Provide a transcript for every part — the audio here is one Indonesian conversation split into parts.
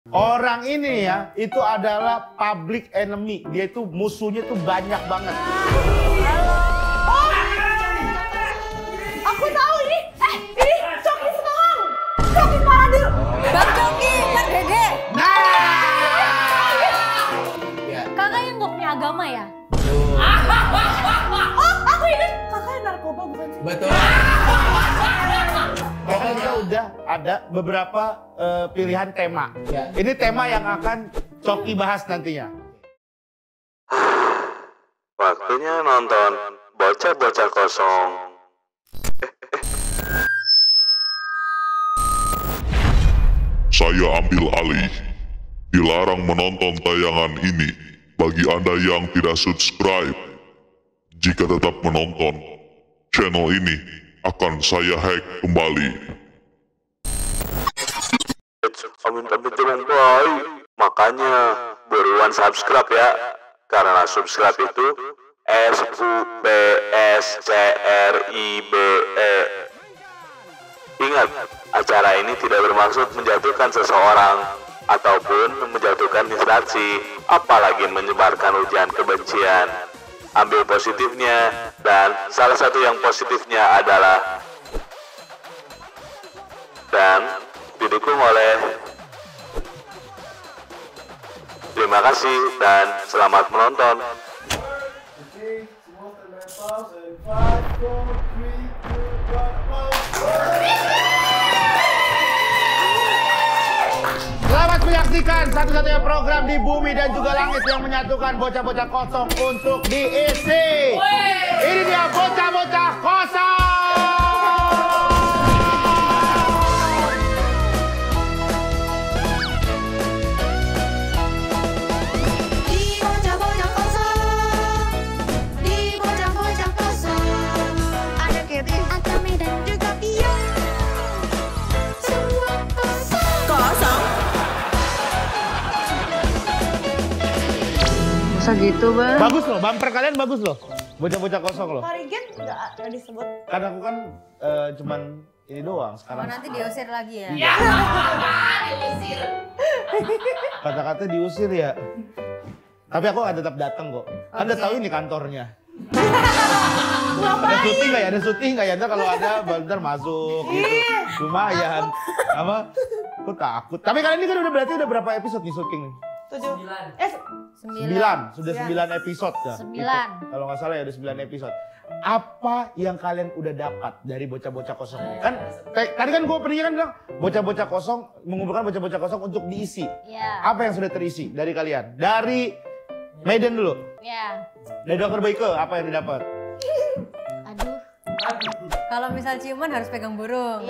Orang ini ya, itu adalah public enemy. Dia itu musuhnya tuh banyak banget. Halo. Oh, aku tahu ini. Ini Coki Semarang. Coki Paradil. Bang Coki, Bang Dede. Nah. Kakak yang gak punya agama ya? Oh, aku ingat. Kakak yang narkoba bukan sih? Betul. Karena kita udah ada beberapa pilihan tema. Ya. Ini tema yang akan Coki bahas nantinya. Waktunya nonton Bocah-Bocah Kosong. Saya ambil alih. Dilarang menonton tayangan ini bagi Anda yang tidak subscribe. Jika tetap menonton, channel ini akan saya hack kembali. Amit-amit jangan baik. Makanya buruan subscribe ya. Karena subscribe itu SUBSCRIBE. Ingat, acara ini tidak bermaksud menjatuhkan seseorang ataupun menjatuhkan instansi, apalagi menyebarkan ujian kebencian. Ambil positifnya, dan salah satu yang positifnya adalah dan didukung oleh. Terima kasih dan selamat menonton. Selamat menyaksikan satu-satunya program di bumi dan juga langit yang menyatukan bocah-bocah kosong untuk diisi. Ini dia Bocah-Bocah Kosong. Masa gitu, Bang? Bagus loh, bumper kalian bagus loh. Bocah-bocah kosong loh. Parigen nggak disebut. Karena aku kan cuman ini doang sekarang. Nanti diusir lagi ya? Iya. Kata-kata diusir ya. Tapi aku akan tetap datang kok. Anda tahu ini kantornya. Ada syuting nggak ya? Ada syuting nggak ya? Ntar kalau ada, bentar masuk gitu. Lumayan. Apa? Aku takut. Tapi kalian ini kan udah berarti udah berapa episode nih syuting nih? 9. Sudah 9 episode ya. 9. Gitu. Kalau nggak salah ya udah 9 episode. Apa yang kalian udah dapat dari bocah-bocah kosong ini? Kan tadi kan gue openingnya kan bilang bocah-bocah kosong mengumpulkan bocah-bocah kosong untuk diisi. Iya. Apa yang sudah terisi dari kalian? Dari Maiden dulu. Iya. Dari Dokter Boyke apa yang didapat? Aduh. Kalau misal ciuman harus pegang burung.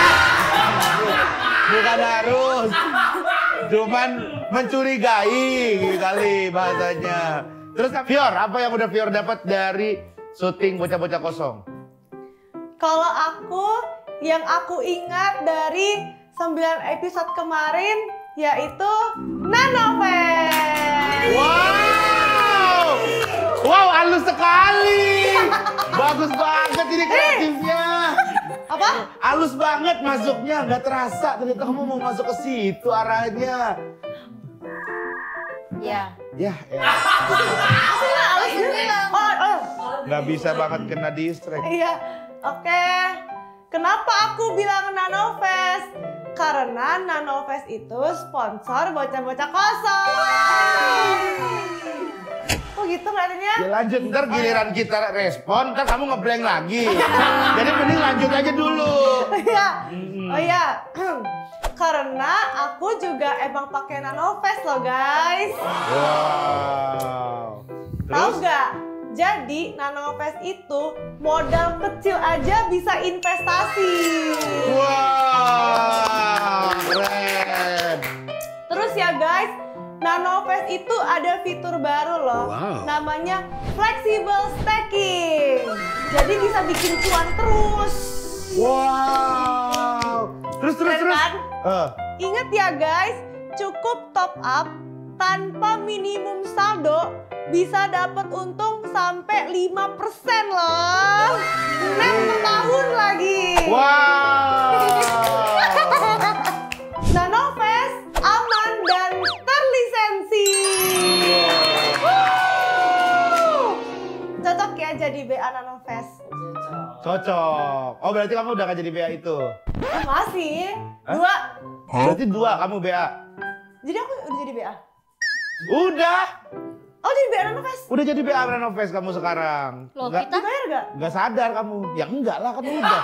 Bukan harus. Cuman mencurigai kali bahasanya. Terus Fior, apa yang udah Fior dapat dari syuting Bocah-Bocah Kosong? Kalau yang aku ingat dari 9 episode kemarin yaitu Nanofest. Wow, halus sekali. Bagus banget ini kreatifnya. Apa? Halus banget masuknya, nggak terasa ternyata kamu mau masuk ke situ arahnya. Iya. Ya. Nggak bisa banget kena distract. Iya, oke. Kenapa aku bilang Nanofest? Karena Nanofest itu sponsor Bocah-Bocah Kosong. Kok gitu ngeliatinnya? Ya lanjut, ntar giliran kita respon, ntar kamu ngeblank lagi. Jadi mending lanjut aja dulu. Iya. Oh iya. Karena aku juga emang pakai Nanofest loh guys. Wow. Tahu nggak? Jadi Nanofest itu modal kecil aja bisa investasi. Wow, keren. Terus ya guys, Nanofest itu ada fitur baru loh. Namanya flexible stacking. Jadi bisa bikin cuan terus. Wow. Terus. Kan? Ingat ya guys, cukup top up tanpa minimum saldo bisa dapat untung sampai 5% loh. Net setahun lagi. Wow. Nanofest aman jadi BA Nanofest. Cocok. Oh berarti kamu udah gak jadi BA itu? Masih. Hah? 2. Berarti 2 kamu BA? Jadi aku udah jadi BA? Udah. Oh jadi BA Nanofest? Udah jadi BA Nanofest kamu sekarang. Loh, Nggak- kita Dibayar gak? Nggak sadar kamu. Ya enggak lah kamu udah.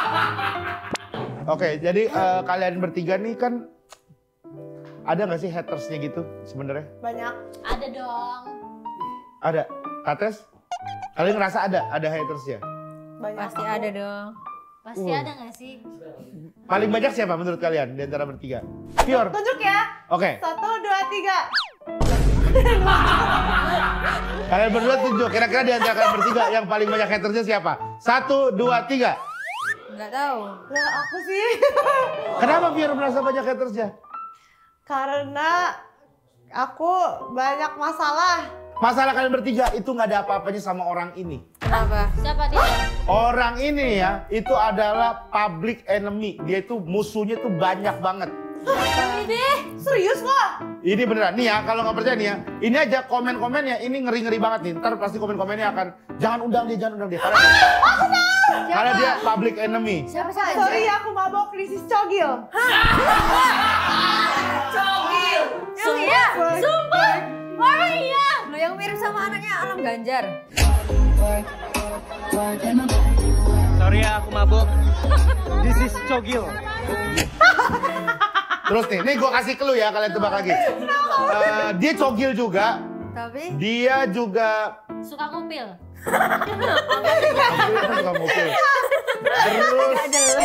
Oke, jadi kalian bertiga nih kan ada nggak sih hatersnya gitu sebenarnya? Banyak. ada dong. Ada. Kates? Kalian ngerasa ada hatersnya? Banyak. Pasti ada dong. Pasti ada nggak sih? Paling banyak siapa menurut kalian di antara bertiga? Fior. Tunjuk ya. Oke. 1, 2, 3. Kalian berdua tunjuk. Kira-kira di antara kalian bertiga yang paling banyak hatersnya siapa? 1, 2, 3. Nggak tahu. Lah aku sih. Kenapa Fior merasa banyak hatersnya? Karena aku banyak masalah. Masalah kalian bertiga itu nggak ada apa-apanya sama orang ini. Kenapa? Siapa dia? Orang ini ya, itu adalah public enemy. Dia itu musuhnya tuh banyak banget. Ini deh. Serius loh. Ini beneran nih ya, kalau nggak percaya nih ya, ini aja komen-komennya, ini ngeri-ngeri banget nih. Ntar pasti komen-komennya akan, jangan undang dia. Karena dia public enemy. Siapa Sorry aku mabok, this is Cogil. Sumpah. Sumpah. Oh iya. Lo yang mirip sama anaknya Alam Ganjar. Sorry ya, aku mabuk. This is Cogil. Terus nih gue kasih clue ya, kalian tebak lagi. Dia cogil juga, Tapi dia juga Suka ngupil. suka mobil. Terus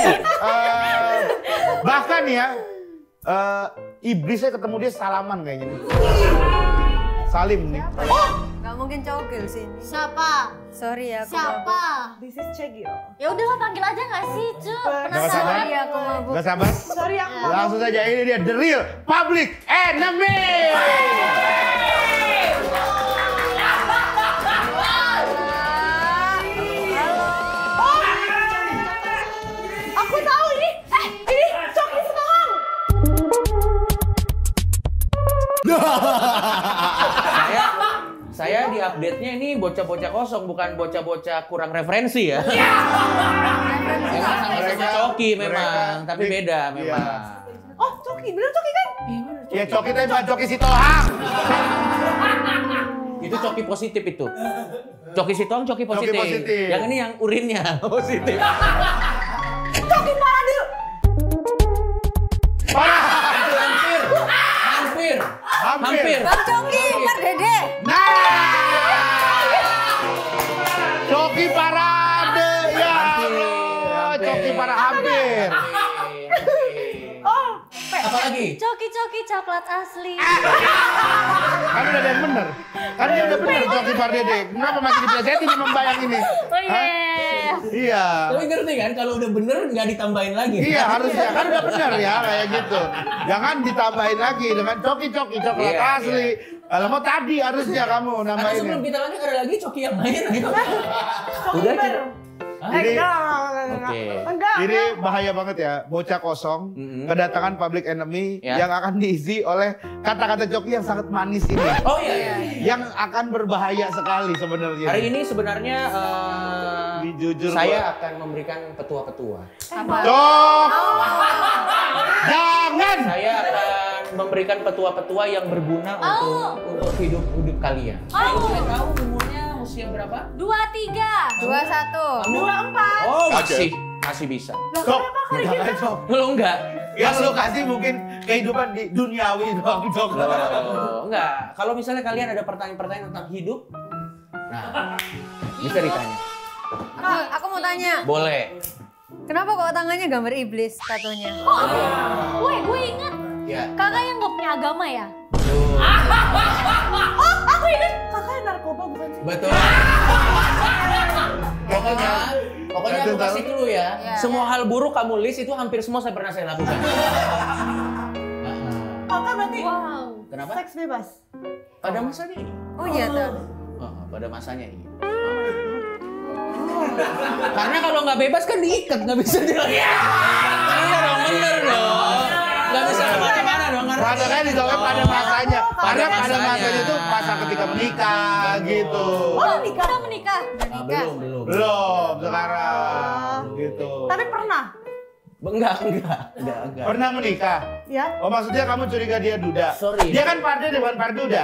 bahkan ya iblisnya ketemu dia salaman kayaknya nih. Salim nih. nggak mungkin cogil sih. Siapa? Sorry ya. Aku mabuk. Siapa? This is Cogil. Ya udahlah panggil aja nggak sih, Cu? Nggak sabar? Penasaran. Sorry aku mabuk. Gak sabar? Sorry aku mabok. Langsung saja ini dia the real public enemy. Aku tahu ini. Ini Coki Semarang. Saya di update-nya ini bocah-bocah kosong, bukan bocah-bocah kurang referensi ya. Memang sama-sama Coki memang, tapi beda memang. Oh Coki, bener Coki kan? Ya Coki tapi bukan Coki Sitohang. Itu Coki positif itu. Coki Sitohang Coki positif. positif. Yang ini yang urinnya positif. Coki Paradil. Hampir. Bang Coki, Mar Dede. Coki parade ya Allah. Coki para hampir. Oh, Apa lagi? Coki-coki coklat asli. Kan udah ada yang bener. Kan dia udah bener Coki Pardede. Kenapa masih dipelesetin sama Bayang ini? Oh iya. Iya. Tapi ngerti kan kalau udah bener nggak ditambahin lagi. Iya harusnya kan udah bener ya kayak gitu. Jangan ditambahin lagi dengan coki-coki coklat Iya, asli. Kalau mau tadi harusnya kamu Karena nambahin. sebelum kita lanjut ada lagi Coki yang main. Udah baru. Jadi Enggak. ini bahaya banget ya, bocah kosong, kedatangan public enemy Ya. yang akan diisi oleh kata-kata Coki yang sangat manis ini. Oh iya. Yang akan berbahaya sekali sebenarnya. Hari ini sebenarnya Jujur saya akan memberikan petua-petua. Cok! Jangan! Saya akan memberikan petua-petua yang berguna untuk hidup kalian. Saya boleh tahu umurnya usia berapa? 23. 21. 24. Oh masih bisa. Cok! Jangan Cok! Lo enggak? Yang lo kasih mungkin kehidupan di duniawi doang Cok. Oh, enggak. Kalau misalnya kalian ada pertanyaan-pertanyaan tentang hidup, nah bisa ditanya. Aku mau tanya, Boleh. kenapa kok tangannya gambar iblis tatonya? Woi, gue ingat. Ya. Kakak yang nggak punya agama ya? Oh, aku ingat kakaknya narkoba bukan sih? Betul. Pokoknya aku kasih dulu ya. Semua hal buruk kamu list itu hampir semua pernah saya lakukan. Kakak berarti Kenapa? seks bebas. Pada masanya ini. Oh iya tuh. Pada masanya ini. Karena kalau nggak bebas kan diikat, nggak bisa dilakukan. Iya dong, bener dong. Nggak bisa kemana-mana dong, karena Makanya dijawab pada masanya. Karena pada masanya itu masa ketika menikah gitu. Oh, nikah. Udah menikah. Belum. Belum sekarang gitu. Tapi pernah? Enggak. Pernah menikah? Ya. Oh maksudnya kamu curiga dia duda? Sorry. Dia kan parde bukan parduda.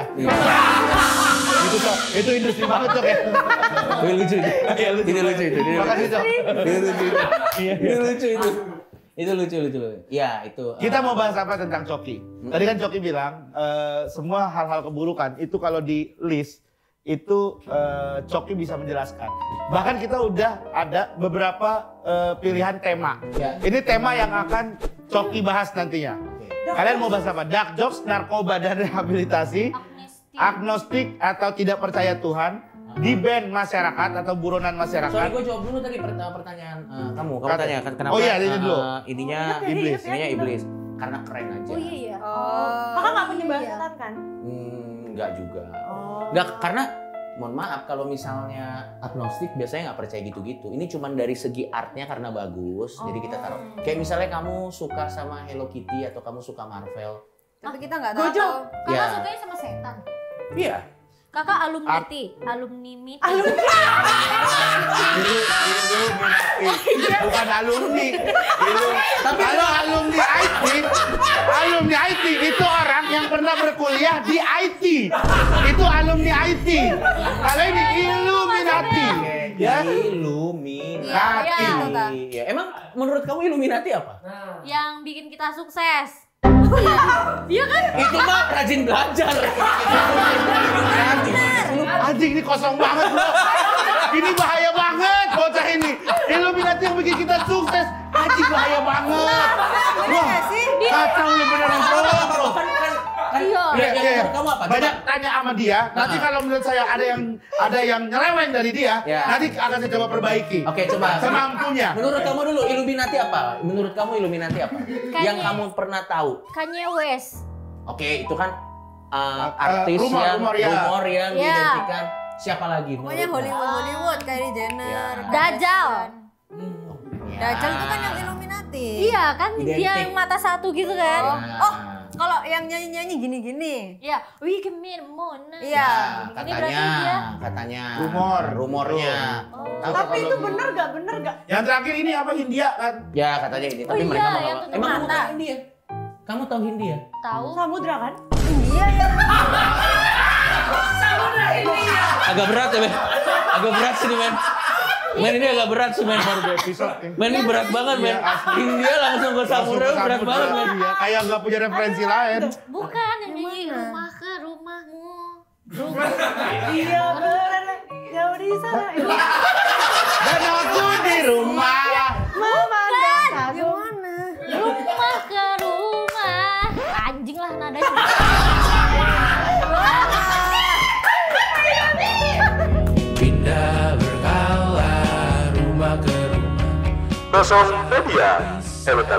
Itu industri banget tuh kayak. Ini lucu itu. Ini lucu itu. Makasih Cok. Ini lucu itu. Itu lucu. Ya, itu. Kita mau bahas apa tentang Coki? Tadi kan Coki bilang semua hal-hal keburukan itu kalau di list itu Coki bisa menjelaskan. Bahkan kita udah ada beberapa pilihan tema. Ya. Ini tema yang akan Coki bahas nantinya. Kalian mau bahas apa? Dark jokes, narkoba dan rehabilitasi, agnostik atau tidak percaya Tuhan, di band masyarakat atau buronan masyarakat. Sorry, gue jawab dulu tadi pertanyaan kamu. Kamu tanya kan kenapa? Oh iya, ini dulu. Ininya Iblis. Ininya iblis. Karena keren aja. Oh iya. Kakak nggak punya bahasan kan? Enggak juga. Oh. Enggak, karena mohon maaf kalau misalnya agnostik biasanya nggak percaya gitu-gitu. Ini cuman dari segi artnya karena bagus, jadi kita taruh. Kayak misalnya kamu suka sama Hello Kitty atau kamu suka Marvel. Tapi kita nggak tahu. Gojo. Kakak Ya. sukanya sama setan. Iya. Kakak alumni miti. Bukan alumni. Tapi kalau alumni IT itu orang yang pernah berkuliah di IT. Itu alumni IT. Kalau ini Illuminati. Ya. Illuminati. Ya, emang menurut kamu Illuminati apa? Yang bikin kita sukses. Iya kan? Itu mah rajin belajar. Anjing ini kosong banget bro. Ini bahaya banget bocah ini. Illuminati yang bikin kita sukses. Anjing bahaya banget. Wah, kacau ya beneran bro. Iya. Menurut kamu apa? Banyak tanya sama dia. Nanti kalau menurut saya ada yang nyeleweng dari dia, Ya. nanti akan saya coba perbaiki. Oke, coba. Semampunya. Menurut kamu dulu Illuminati apa? Menurut kamu Illuminati apa? Yang kamu pernah tahu? Kanye West. Oke, itu kan artis rumor yang Iya. diidentikan. Siapa lagi? Pokoknya Hollywood, Kylie Jenner. Ya. Dajjal. Dajjal itu kan yang Illuminati. Iya kan Identik. dia yang mata satu gitu kan. Oh, kalau yang nyanyi-nyanyi gini-gini. Iya, we can meet Mona. Iya. Ini berarti dia. Katanya. Oh. Rumornya. Tapi itu bener gak? Yang terakhir ini apa Hindia kan? Ya katanya ini, tapi iya, mereka mah yang nggak- tutup Emang kamu mata. tahu Hindia? Kamu tahu Hindia? Tahu. Samudra kan? Iya ya. Agak berat ya, men. Agak berat sih, men. Men ini agak berat sih, men. Men ini berat banget, men. Hindia langsung ke Samudra berat banget, men. Iya, kayak nggak punya referensi lain. Bukan yang nyanyi rumah ke rumahmu. Rumah. Iya bener. Jauh di sana. Dan aku di rumah. Memandang kagum. Rumah ke rumah. Anjing lah nadanya. Pindah berkala rumah ke rumah. Kosongpedia. Bentar.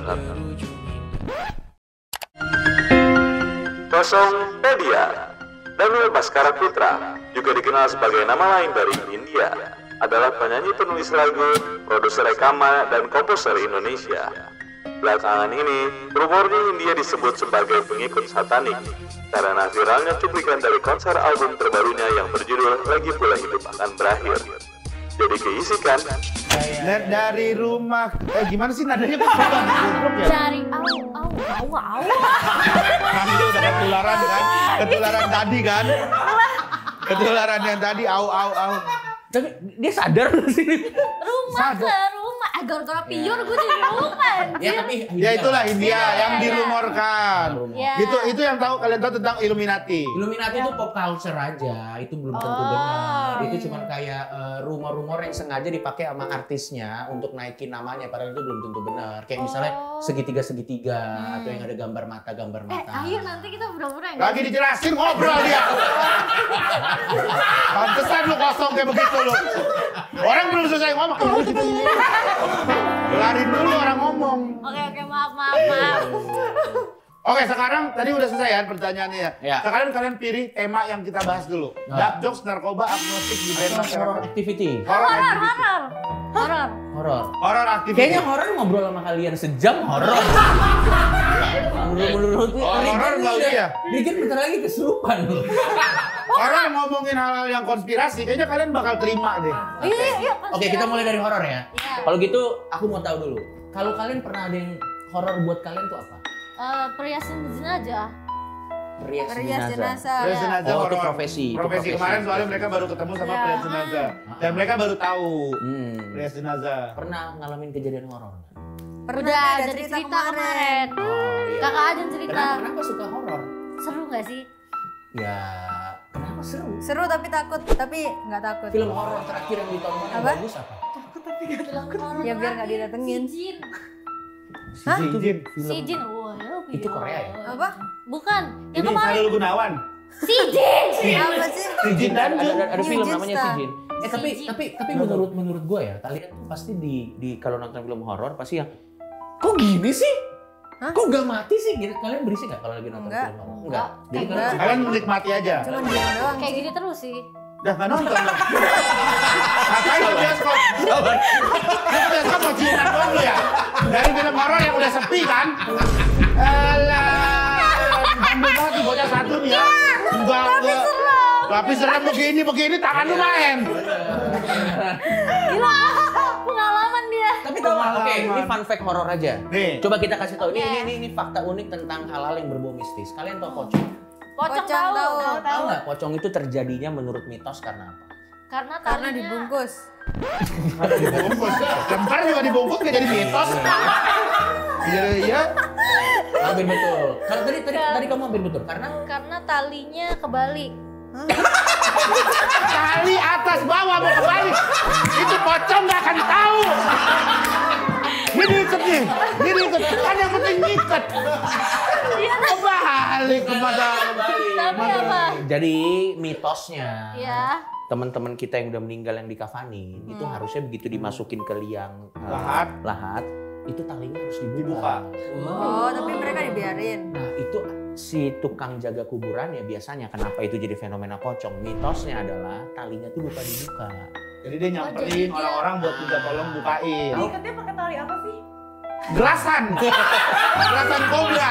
Kosongpedia. Daniel Baskara Putra, juga dikenal sebagai nama lain dari India, adalah penyanyi penulis lagu, produser rekaman, dan komposer Indonesia. Belakangan ini, rumornya India disebut sebagai pengikut satanik karena viralnya cuplikan dari konser album terbarunya yang berjudul Lagi Pula Hidup Akan Berakhir. Jadi keisikan, Dari rumah. Gimana sih nadanya kok goblok ya? Dari au. Nanti udah ketularan kan? Ketularan tadi kan? Ketularan yang tadi au. Tapi dia sadar nggak sih? Rumah ke rumah. Gara-gara pion gue jadi lupa. Ya tapi Ya itulah India Iya, yang iya. dirumorkan. Iya. Itu yang tahu kalian tahu tentang Illuminati. Illuminati itu pop culture aja, itu belum tentu benar. Itu cuma kayak rumor-rumor yang sengaja dipakai sama artisnya untuk naikin namanya, padahal itu belum tentu benar. Kayak misalnya segitiga atau yang ada gambar mata. Ayo nanti kita pura-pura ya. Lagi dijelasin ngobrol dia. Pantesan lu kosong kayak begitu lu. Orang belum selesai ngomong. Kelarin dulu orang ngomong. Oke, maaf. Oke, sekarang tadi udah selesai ya pertanyaannya ya. Ya. Sekarang kalian pilih tema yang kita bahas dulu. Dark jokes, narkoba, agnostik di band Horror masyarakat. activity. Horor. Horror. Horror activity. Kayaknya horror ngobrol sama kalian sejam horror. Menurut Horor nggak ya? Rigen bentar lagi kesurupan loh. Orang ngomongin hal-hal yang konspirasi, kayaknya kalian bakal terima deh. Iya. Oke, kita mulai dari horor ya. Kalau gitu, aku mau tahu dulu. Kalau kalian pernah ada yang horor buat kalian tuh apa? Perhiasan jenazah. Perias Perias jenazah. Perias jenazah Oh, itu horor. profesi. Itu Profesi kemarin soalnya mereka baru ketemu sama Iya. perias jenazah. Dan mereka baru tahu Hmm. perias jenazah. Pernah ngalamin kejadian horor nggak? Pernah Udah ada ada cerita cerita kemarin. Oh, iya. Kakak aja cerita. Kenapa suka horor? Seru gak sih? Ya, kenapa seru? Seru tapi takut, tapi nggak takut. Film horor terakhir yang ditonton yang Apa? bagus apa? Ya biar nggak didatengin. Si Jin. Hah? Si Jin. Si Jin. Wah, Itu Korea ya? Apa? Bukan. Yang Ini kemarin. Sarul Gunawan. Si Jin. Apa sih? Si Jin dan Jun. Ada film Jin namanya Star. Si Jin. Tapi menurut gue ya, kalian tuh pasti di kalau nonton film horor pasti yang kok gini sih? Hah? Kok gak mati sih? Gitu. Kalian berisik gak kalau lagi nonton Enggak. film horor? Enggak. Jadi Enggak. kalian Kalian menikmati aja. Cuman diam doang Kayak sih. gini terus sih. Udah nggak nonton dong. Ngapain ke bioskop? Lu ke bioskop mau ciuman doang lu ya? Dari film horor yang udah sepi kan? Alah, ambil banget nih bocah satu nih ya. Enggak. Tapi serem begini tangan lu main. Gila. Pengalaman dia. Tapi tahu nggak? Oke, ini fun fact horor aja. Nih. Coba kita kasih tahu. Oke. Ini fakta unik tentang hal-hal yang berbau mistis. Kalian tahu pocong? Pocong Pocong tahu. tahu. Tahu nggak pocong itu terjadinya menurut mitos karena apa? Karena Karena talinya dibungkus. Dibungkus. Lempar juga dibungkus kayak jadi mitos. Iya. Hampir betul. Kalau tadi kamu hampir betul karena talinya kebalik. Tali atas bawah mau kebalik. Itu pocong nggak akan tahu. Ini diikat nih. Ini diikat. Kan yang penting ngikat. Kebalik kepada. Tapi apa? Jadi mitosnya Ya. teman-teman kita yang udah meninggal yang dikafanin itu harusnya begitu dimasukin ke liang lahat itu talinya harus dibuka. Oh, tapi mereka dibiarin. Nah itu si tukang jaga kuburan ya biasanya kenapa itu jadi fenomena pocong mitosnya adalah talinya tuh lupa dibuka. Jadi dia nyamperin orang-orang buat minta tolong bukain. Ikatnya pakai tali apa sih? Gelasan. Gelasan kobra.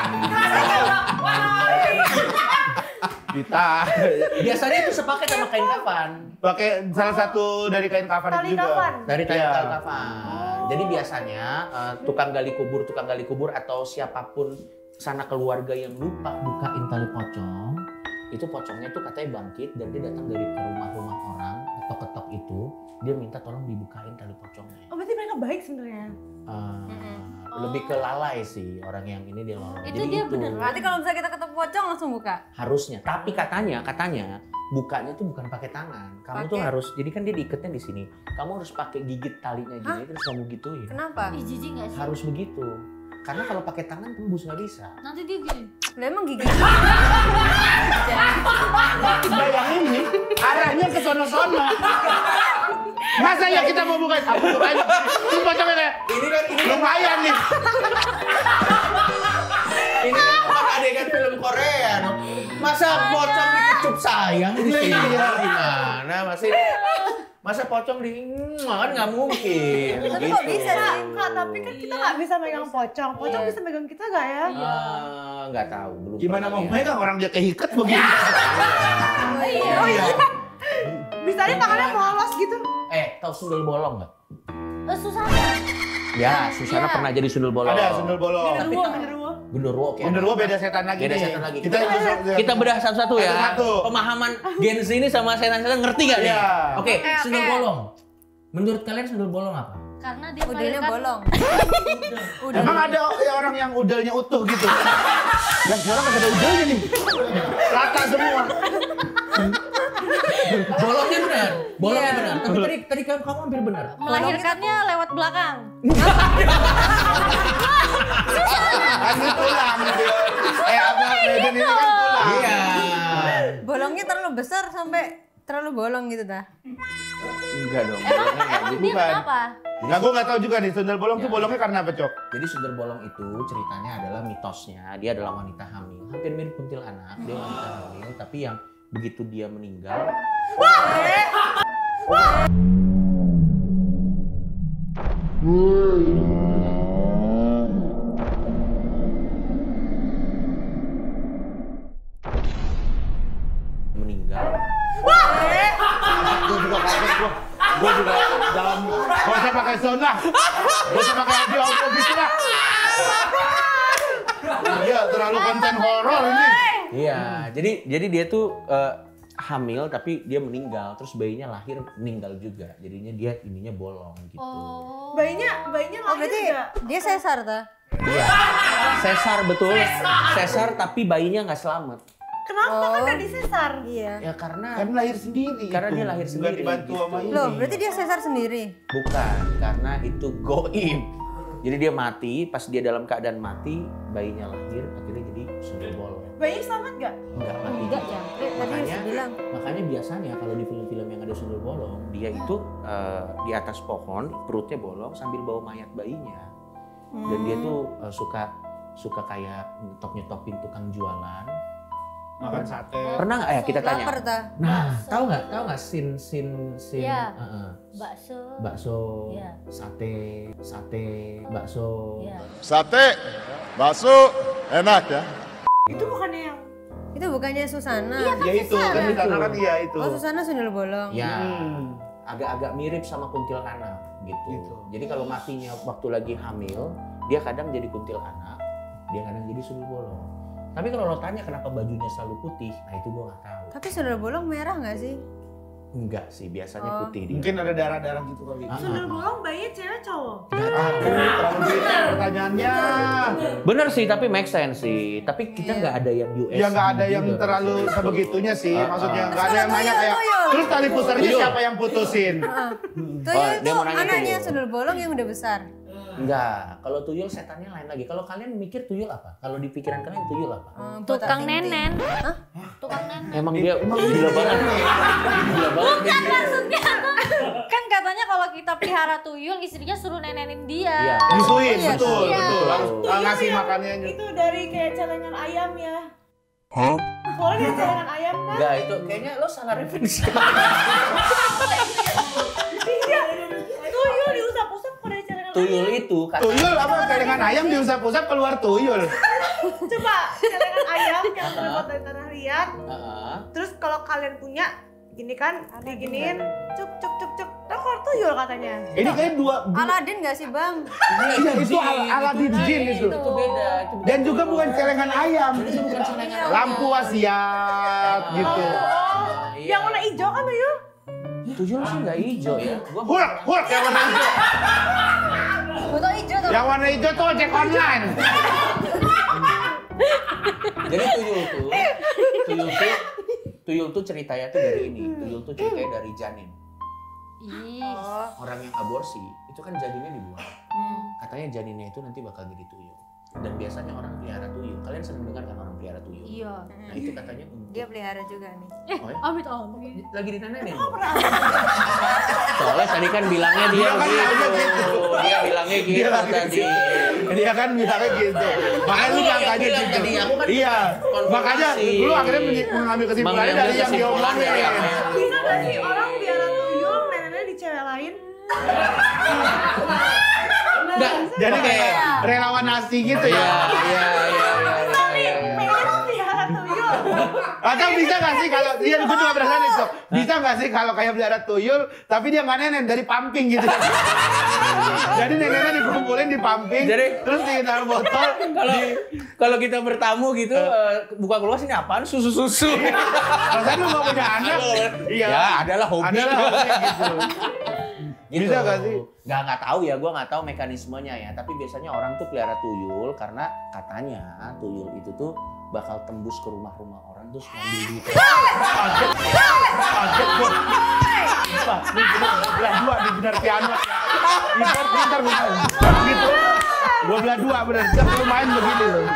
Dita. Biasanya itu sepaket sama kain kafan. Pakai salah satu dari kain kafan Tali itu juga. kafan. Dari kain Iya. kafan. Jadi biasanya tukang gali kubur atau siapapun sana keluarga yang lupa bukain tali pocong, itu pocongnya tuh katanya bangkit dan dia datang dari ke rumah-rumah orang, ketok-ketok itu, dia minta tolong dibukain tali pocongnya. Oh, berarti mereka baik sebenarnya. Lebih ke lalai sih orang yang ini dia lalai. Itu Jadi dia bener. Berarti kalau misalnya kita ketemu pocong langsung buka. harusnya. Tapi katanya bukanya tuh bukan pakai tangan. Kamu tuh Pakai? harus, jadi kan dia diikatnya di sini. Kamu harus pakai gigit talinya gini terus kamu gituin. Kenapa? Ih, jijik gak sih? Harus begitu. Karena kalau pakai tangan tembus nggak bisa. Nanti dia gini. Lah emang gigi. Bayangin nih, arahnya ke sono-sono. Masa ya kita mau bukain? Aku bukain. Ini pocongnya kayak, lumayan nih. Ini kan bukan adegan film Korea, no? Masa pocong dikecup sayang di sini? Gimana? Masa pocong kan nggak mungkin. Tapi kok bisa sih? Kak, tapi kan kita nggak bisa megang pocong. Pocong bisa megang kita nggak ya? Nggak tahu. Belum Gimana pernah mau lihat. megang orang dia keikat begini? Oh iya. Bisa nih tangannya polos gitu. Tahu sundel bolong nggak? Susana. Ya, Susana Iya. pernah jadi sundel bolong. Ada sundel bolong. Genderuwo, oke. Genderuwo beda setan lagi Beda nih. setan lagi. Kita Kita bedah satu-satu ya. Satu-satu. Pemahaman Gen Z ini sama setan-setan ngerti gak nih? Iya. Oke, sundel bolong. Menurut kalian sundel bolong apa? Karena dia Udilnya melahirkan- bolong. Emang ada orang yang udalnya utuh gitu. Yang sekarang nggak ada udalnya nih. Rata semua. Bolongnya benar. Bolongnya Iya. benar. Tapi tadi kamu hampir benar. Melahirkannya lewat belakang. Kan ini tulang. Apa Medan ini kan tulang. Iya. Bolongnya terlalu besar sampai terlalu bolong gitu dah. Enggak dong. Emang bolongnya nggak dia gitu. Bukan. kenapa? Nah, gue nggak tahu juga nih sundel bolong tuh bolongnya karena apa, Cok? Jadi sundel bolong itu ceritanya adalah mitosnya. Dia adalah wanita hamil. Hampir mirip kuntilanak. Dia wanita hamil. Tapi yang begitu dia meninggal. meninggal. Gue juga kaget gue juga dalam gak usah pakai sound lah. Gak usah pakai audio gitu lah. Iya, terlalu konten horor ini. Iya, jadi dia tuh hamil tapi dia meninggal, terus bayinya lahir meninggal juga. Jadinya dia ininya bolong gitu. Bayinya lahir berarti nggak? dia sesar ta? Iya. Sesar betul. Sesar tapi bayinya nggak selamat. Kenapa kan nggak disesar? Iya. Ya karena Kan lahir sendiri. Karena itu. dia lahir Nggak sendiri, dibantu gitu. sama ini. Loh, berarti dia sesar sendiri? bukan, karena itu goib. Jadi dia mati, pas dia dalam keadaan mati, bayinya lahir, akhirnya jadi sundel bolong. Bayinya selamat nggak? Enggak mati. Enggak, jangkrik. Tadi Makanya, bilang. makanya biasanya kalau di film-film yang ada sundel bolong, dia itu di atas pohon, perutnya bolong sambil bawa mayat bayinya. Dan dia tuh suka kayak nyetop-nyetopin tukang jualan. Makan sate. Pernah nggak ya kita tanya? Lapar ta? Nah, tahu nggak scene Iya. bakso, Iya. sate, bakso. Iya. Sate, bakso, enak ya. Itu bukannya yang Itu bukannya Susana? Ya itu, kan di sana kan iya itu. Oh, Susana sundel bolong. Ya, Hmm. agak-agak mirip sama kuntilanak gitu. Gitu. Jadi kalau matinya waktu lagi hamil, dia kadang jadi kuntilanak, dia kadang jadi sundel bolong. Tapi kalau lo tanya kenapa bajunya selalu putih, nah itu gua nggak tahu. Tapi sundel bolong merah nggak sih? Enggak sih, biasanya Oh. putih dia. Mungkin ada darah-darah gitu kali. sundel bolong bayinya cewek cowok? Aduh, terlalu detail pertanyaannya. Bener sih, tapi make sense sih. Tapi kita nggak ada yang US. Ya nggak ada yang juga. terlalu sebegitunya sih. Maksudnya nggak ada yang nanya Tuyul, kayak, tuyul. terus tali pusarnya siapa yang putusin? Tuyul dia itu mau nanya anaknya tuyul. sundel bolong yang udah besar. Enggak, kalau tuyul setannya lain lagi. Kalau kalian mikir tuyul apa? Kalau di pikiran kalian tuyul apa? Tukang Botak nenen. tinggi. Hah? Tukang nenen. Emang dia gila banget. Gila banget. Bukan maksudnya. Kan katanya kalau kita pelihara tuyul, istrinya suruh nenenin dia. Iya. Nyusuin, Iya, betul, iya. betul. Tuyul Ngasih yang makannya. Itu dari kayak celengan ayam ya. Hah? Boleh dari celengan ayam kan? Enggak, itu kayaknya lo salah referensi. Iya. Tuyul diusap-usap kok dari celengan ayam. Tuyul itu Tuyul apa? Celengan ayam diusap-usap keluar tuyul. Coba celengan ayam yang terbuat dari tanah liat. Heeh. Terus kalau kalian punya gini kan, diginiin, cuk cuk cuk cuk. Nah, keluar tuyul katanya. Ini kayak dua. Aladin nggak sih bang? Iya, itu Aladin jin itu. Itu beda. Itu bukan Dan juga bukan celengan ayam. Itu bukan celengan ayam. Lampu wasiat gitu. Iya. Yang warna hijau kan tuyul? Tuyul sih nggak hijau ya. Hulk yang warna hijau. Foto hijau tuh. Yang warna hijau tuh ojek online. Jadi tuyul tuh ceritanya tuh dari ini. Tuyul tuh ceritanya dari janin. Ih. Orang yang aborsi itu kan janinnya dibuang. Katanya janinnya itu nanti bakal jadi tuyul. Dan biasanya orang pelihara tuyul. Kalian sering dengar kan orang pelihara tuyul? Iya. Nah itu katanya untuk Dia pelihara juga nih. Oh ya? Amit amit. Lagi dinanenin. Soalnya tadi kan bilangnya dia Dia kan bilangnya begitu. gitu. Dia bilangnya gitu Dia lagi tadi. Dia kan bilangnya gitu. Makanya lu Aku yang angkanya bilang gitu. tadi, aku kan Iya. konfirmasi. Makanya lu akhirnya mengambil kesimpulannya Mengambil dari yang kesimpulan diomongin. dari apa yang- Bisa nggak sih orang pelihara tuyul neneknya di cewek lain? Enggak, Jadi kayak relawan nasi gitu Iya, ya. iya. Pengen pelihara tuyul. Atau bisa nggak sih kalau dia gue juga perasaan itu. Bisa nggak sih kalau kayak pelihara tuyul tapi dia nggak nenen dari pumping gitu. Jadi neneknya dikumpulin di pumping, Jadi- terus di dalam botol. Kalau kita bertamu gitu buka keluar sini apaan susu-susu. Rasanya lu nggak punya anak. Iya. Ya, adalah hobi. Adalah hobi gitu. Gitu. Bisa nggak sih? Nggak tahu ya, gue nggak tahu mekanismenya ya. Tapi biasanya orang tuh pelihara tuyul karena katanya tuyul itu tuh bakal tembus ke rumah-rumah orang terus ngambil duit. Kaget gua. Sumpah, ini belah dua di benar piano. Pintar. Gitu. Gua belah dua benar. Dia perlu main begini loh.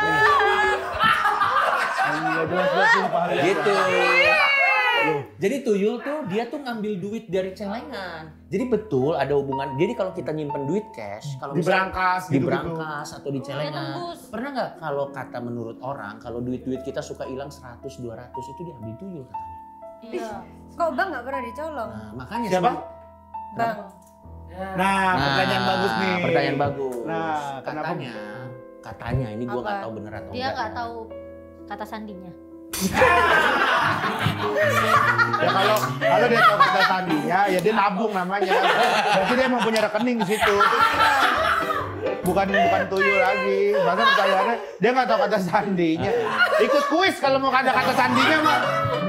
Nggak jelas sumpah. Gitu. Jadi tuyul tuh dia tuh ngambil duit dari celengan. Jadi betul ada hubungan. Jadi kalau kita nyimpen duit cash, kalau Di misalnya brankas di gitu-gitu. brankas atau di celengan. tembus. Pernah nggak kalau kata menurut orang kalau duit-duit kita suka hilang 100 200 itu diambil tuyul katanya. Iya. Kok bang nggak pernah dicolong? Nah, makanya Siapa? Bang. Nah, pertanyaan bagus nih. Pertanyaan bagus. Nah, kenapa? Katanya ini gua nggak Apa? tahu bener atau Dia enggak. nggak ya. tahu kata sandinya. ya dia nabung namanya. Berarti dia emang punya rekening di situ. Bukan tuyul lagi. Masa pertanyaannya dia nggak tahu kata sandinya. Ikut kuis kalau mau ada kata sandinya mah.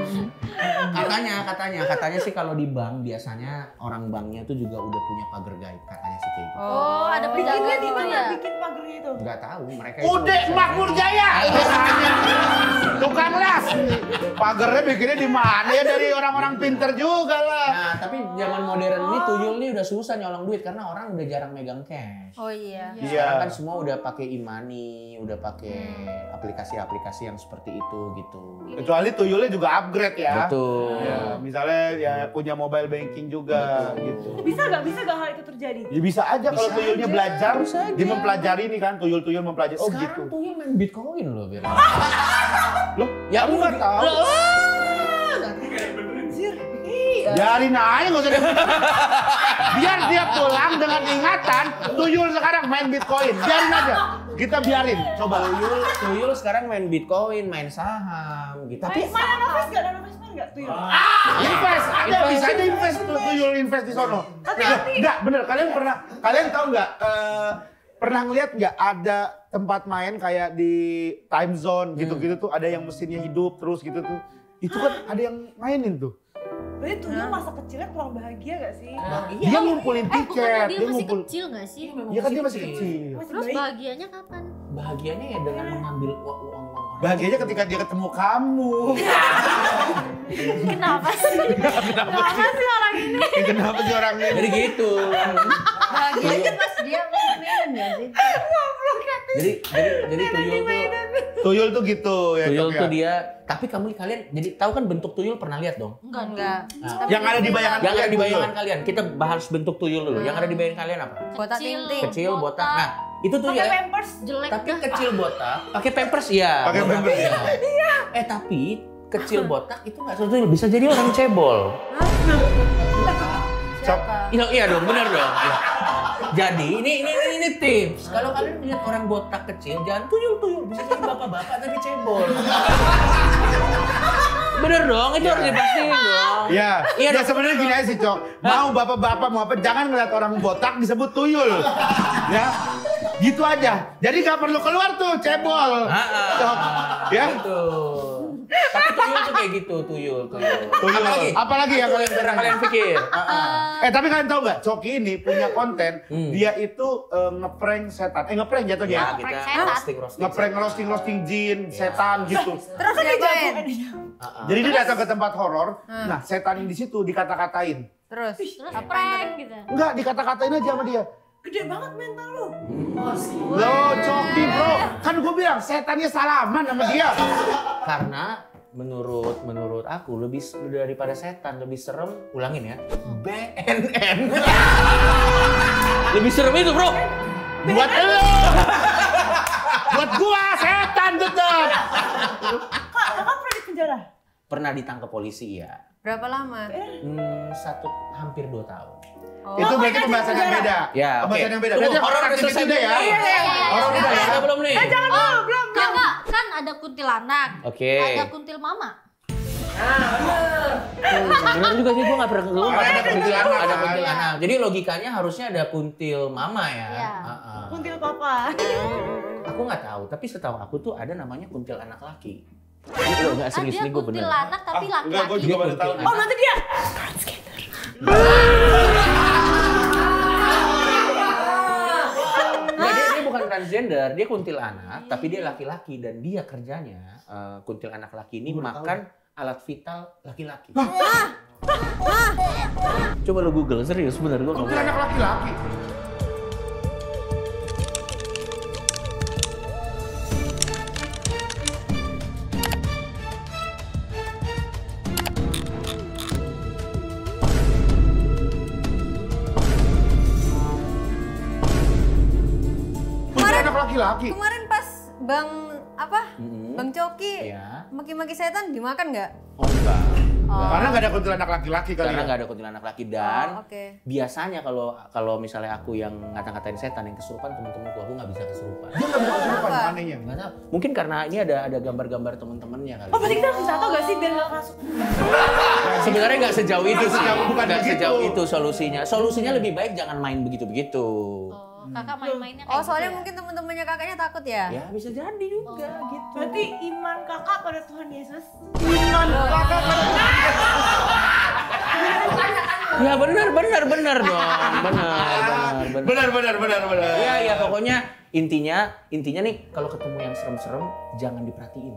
Katanya sih kalau di bank biasanya orang banknya tuh juga udah punya pagar gaib, katanya sih kayak gitu. Oh, ada Bikin penjaga itu ya. ya, bikin pagernya itu. Nggak tahu mereka. Udah Makmur Jaya. Tukang las. Pagernya bikinnya di mana ya, dari orang-orang pinter juga lah. Nah, tapi zaman modern ini tuyul nih udah susah nyolong duit karena orang udah jarang megang cash. Oh iya. Sekarang kan semua udah pakai e-money, udah pakai aplikasi-aplikasi yang seperti itu gitu. Kecuali tuyulnya juga upgrade ya. Betul. Ya, misalnya ya punya mobile banking juga gitu. Bisa gak hal itu terjadi? Ya bisa aja kalau Bisa tuyulnya aja, belajar, bisa aja. dia mempelajari nih kan, tuyul-tuyul mempelajari. Oh Sekarang gitu. tuyul main Bitcoin loh, biar. Loh, Ya, aku nggak tahu. Biarin aja nggak usah dia. Biar dia pulang dengan ingatan tuyul sekarang main Bitcoin. Biarin aja. Kita biarin. Coba. Tuyul sekarang main Bitcoin, main saham gitu. Tapi Mana nafas gak? Ada nafas nggak tuh? Invest, ada bisa aja invest tuh, tuyul invest di sono. Enggak, bener. Kalian tahu nggak? Pernah ngeliat nggak ada tempat main kayak di time zone gitu-gitu tuh, ada yang mesinnya hidup terus gitu tuh. Itu kan ada yang mainin tuh. Berarti tuyul masa kecilnya kurang bahagia gak sih? Dia ngumpulin tiket, Dia masih kecil nggak sih? Iya kan dia masih kecil. Terus bahagianya kapan? bahagianya ya dengan mengambil uang orang. Bahagianya ketika dia ketemu kamu. Kenapa sih? Kenapa sih orang ini? Kenapa sih orang ini? Jadi gitu. Bahagianya pas dia main ya sih. Jadi Tuyul tuh gitu ya. tuyul Cok, tuh ya. dia. Tapi kalian jadi tahu kan bentuk tuyul pernah lihat dong? Enggak. Nah, Yang ada di bayangan yang ada kalian, di bayangan tuyul. kalian. Kita bahas bentuk tuyul dulu. Yang ada di bayangan kalian apa? Botak tinting. Kecil, botak. Nah, itu tuh Pakai ya. pampers. Jelek Tapi dah. kecil botak, pakai pampers ya. Pakai botak, pampers, ya. Tapi kecil botak itu nggak tuyul, bisa jadi orang cebol. Iya dong, benar dong. Ya. Jadi ini tips. Kalau kalian lihat orang botak kecil, jangan tuyul, bisa jadi bapak-bapak tapi cebol. Bener dong, itu harus dipastiin dong. Iya, Iya ya dong, sebenarnya gini aja sih, Cok. Mau bapak-bapak mau apa, jangan ngeliat orang botak disebut tuyul. Ya, gitu aja. Jadi nggak perlu keluar tuh, cebol. Cok, ya. Betul. Tapi tuyul tuh kayak gitu, tuyul. Tuyul. Apalagi yang kalian Pernah kalian pikir? tapi kalian tahu nggak, Coki ini punya konten, dia itu ngeprank setan. Ngeprank jatuhnya. Ya, kita roasting. Ngeprank roasting jin, setan gitu. Terus diapain? Jadi dia datang ke tempat horor. Nah, setan yang di situ dikata-katain. Terus Prank gitu. Enggak, dikata-katain aja sama dia. Gede banget mental lu. Loh, Coki bro, kan gue bilang setannya salaman sama dia. Karena menurut aku lebih daripada setan, lebih serem, ulangin ya. BNN. Lebih serem itu, Bro. Buat lo. Buat gua setan tetep. Kakak pernah di penjara? Pernah ditangkap polisi ya. berapa lama? Hampir 2 tahun. Itu berarti pembahasan yang beda. Ya, oke. Pembahasan yang beda. Tunggu, Berarti horor horor udah aktivitas selesai udah ya. Horor udah ya. Belum nih. Jangan dulu, belum. Enggak, kan ada kuntilanak. Oke. Ada kuntil mama. Benar juga sih, gue nggak pernah Ada kuntilanak. ada kuntilanak. Jadi logikanya harusnya ada kuntil mama ya. Iya. Kuntil papa. Aku nggak tahu, tapi setahu aku tuh ada namanya kuntil anak laki. Lo nggak serius Ada nih, gue bener. kuntilanak tapi Enggak, gue laki-laki. juga baru tahu. Oh, nanti dia. Nah, dia bukan transgender, dia kuntilanak, tapi dia laki-laki dan dia kerjanya kuntilanak laki ini makan alat vital laki-laki. Coba lo Google, serius bener gue ngomong. Kuntilanak laki-laki. Kuntilanak laki-laki. Kemarin pas Bang Bang Coki Iya. maki-maki setan dimakan nggak? Oh enggak. Karena nggak ada kuntilanak laki-laki kali Karena ya. nggak ada kuntilanak laki dan Oh, oke. biasanya kalau misalnya aku yang ngata-ngatain setan yang kesurupan, temen-temenku aku nggak bisa kesurupan. Dia nggak bisa kesurupan anehnya. Nggak tahu. Mungkin karena ini ada gambar-gambar temen-temennya kali. Oh, berarti kita harus jatuh gak sih biar gak masuk? Sebenarnya nggak sejauh itu sih. Bukan Nggak begitu. sejauh itu solusinya. Solusinya lebih baik jangan main begitu-begitu. Kakak main-mainnya Oh, kayak soalnya gitu ya? mungkin teman-temannya kakaknya takut ya? Ya bisa jadi juga gitu. Berarti iman kakak pada Tuhan Yesus. Ya benar dong. Benar. Ya pokoknya intinya nih kalau ketemu yang serem-serem jangan diperhatiin.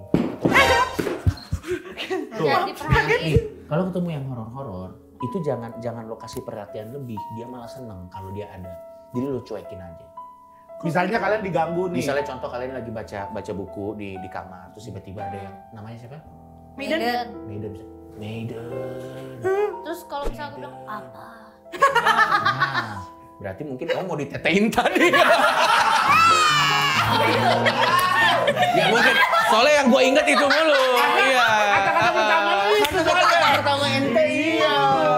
Jangan diperhatiin. Kalau ketemu yang horor-horor itu jangan lo kasih perhatian lebih, dia malah seneng kalau dia ada. Jadi lo cuekin aja. Misalnya kalian diganggu nih. Misalnya contoh kalian lagi baca buku di kamar, terus tiba-tiba ada yang namanya siapa? Maiden. Maiden. Terus kalau misalnya aku bilang apa? Nah, berarti mungkin kamu mau ditetein tadi. Ya mungkin. Soalnya yang gue inget itu mulu. Iya. Kata-kata pertama lu itu soalnya. Pertama ente iya.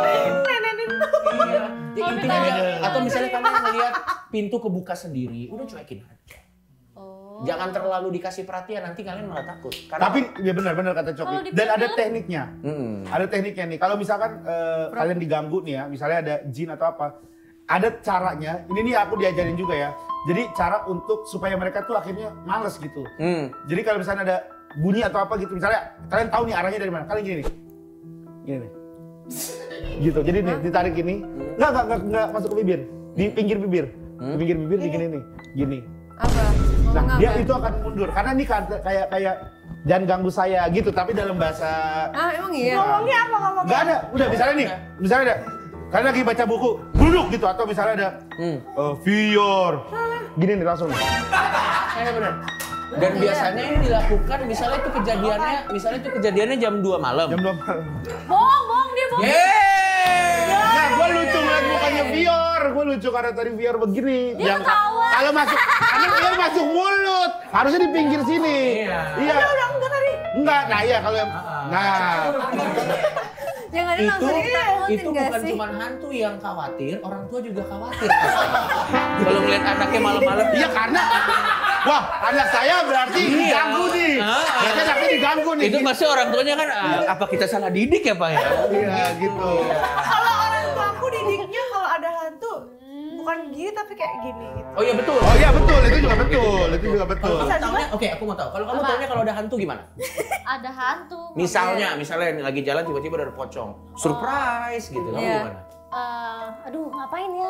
Ya, intinya dia, atau misalnya kamu ngeliat pintu kebuka sendiri, udah cuekin aja. Jangan terlalu dikasih perhatian, nanti kalian malah takut. Karena Tapi ya benar kata Coki. Dan ada tekniknya. Ada tekniknya nih. Kalau misalkan kalian diganggu nih ya, misalnya ada jin atau apa, ada caranya. Ini nih aku diajarin juga ya. Jadi cara untuk supaya mereka tuh akhirnya males gitu. Jadi kalau misalnya ada bunyi atau apa gitu, misalnya kalian tahu nih arahnya dari mana. Kalian gini nih. Gini nih. Gitu. Jadi nih ditarik gini. Enggak masuk ke bibir. Di pinggir bibir. Di pinggir bibir di gini nih. Gini. Apa? Nah, dia itu akan mundur karena ini kayak jangan ganggu saya gitu, tapi dalam bahasa Emang iya? Ngomongnya apa ngomongnya? Enggak ada. Udah misalnya ada kalian lagi baca buku, duduk gitu atau misalnya ada Fior. Gini nih langsung. Iya benar. Dan biasanya ini dilakukan misalnya itu kejadiannya jam 2 malam. Jam 2 malam. Bohong dia bohong. Nah, gue lucu ngeliat mukanya Fior. Gue lucu karena tadi Fior begini. Dia ketawa. Kalau masuk, karena Fior masuk mulut. Harusnya di pinggir sini. Iya. Udah enggak tadi. Enggak, nah iya kalau yang... Nah. Jangan langsung ditakutin Itu nggak bukan sih? cuma hantu yang khawatir, orang tua juga khawatir. Kalau ngeliat anaknya malam-malam. Iya karena, wah anak saya berarti diganggu nih. Berarti anaknya diganggu nih. Itu pasti orang tuanya kan, apa kita salah didik ya Pak ya? Iya gitu. Kalau orang tua aku didiknya kalau ada hantu bukan gini tapi kayak gini gitu. Oh iya betul. Oh iya betul, itu juga betul. Itu juga betul. Kalau taunya, oke aku mau tahu. Kalau kamu taunya kalau ada hantu gimana? Ada hantu. Misalnya lagi jalan tiba-tiba ada pocong, surprise gitu. Kamu Iya. gimana? Aduh ngapain ya?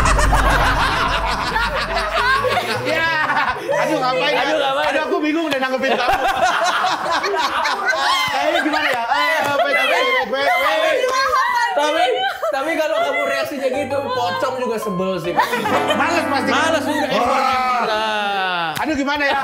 Ya, aduh ngapain? Aduh aku bingung udah nanggepin kamu. Kayaknya gimana ya? Tapi kalau kamu reaksinya gitu, pocong juga sebel sih. Males pasti. Males udah ekornya mana. Aduh gimana ya?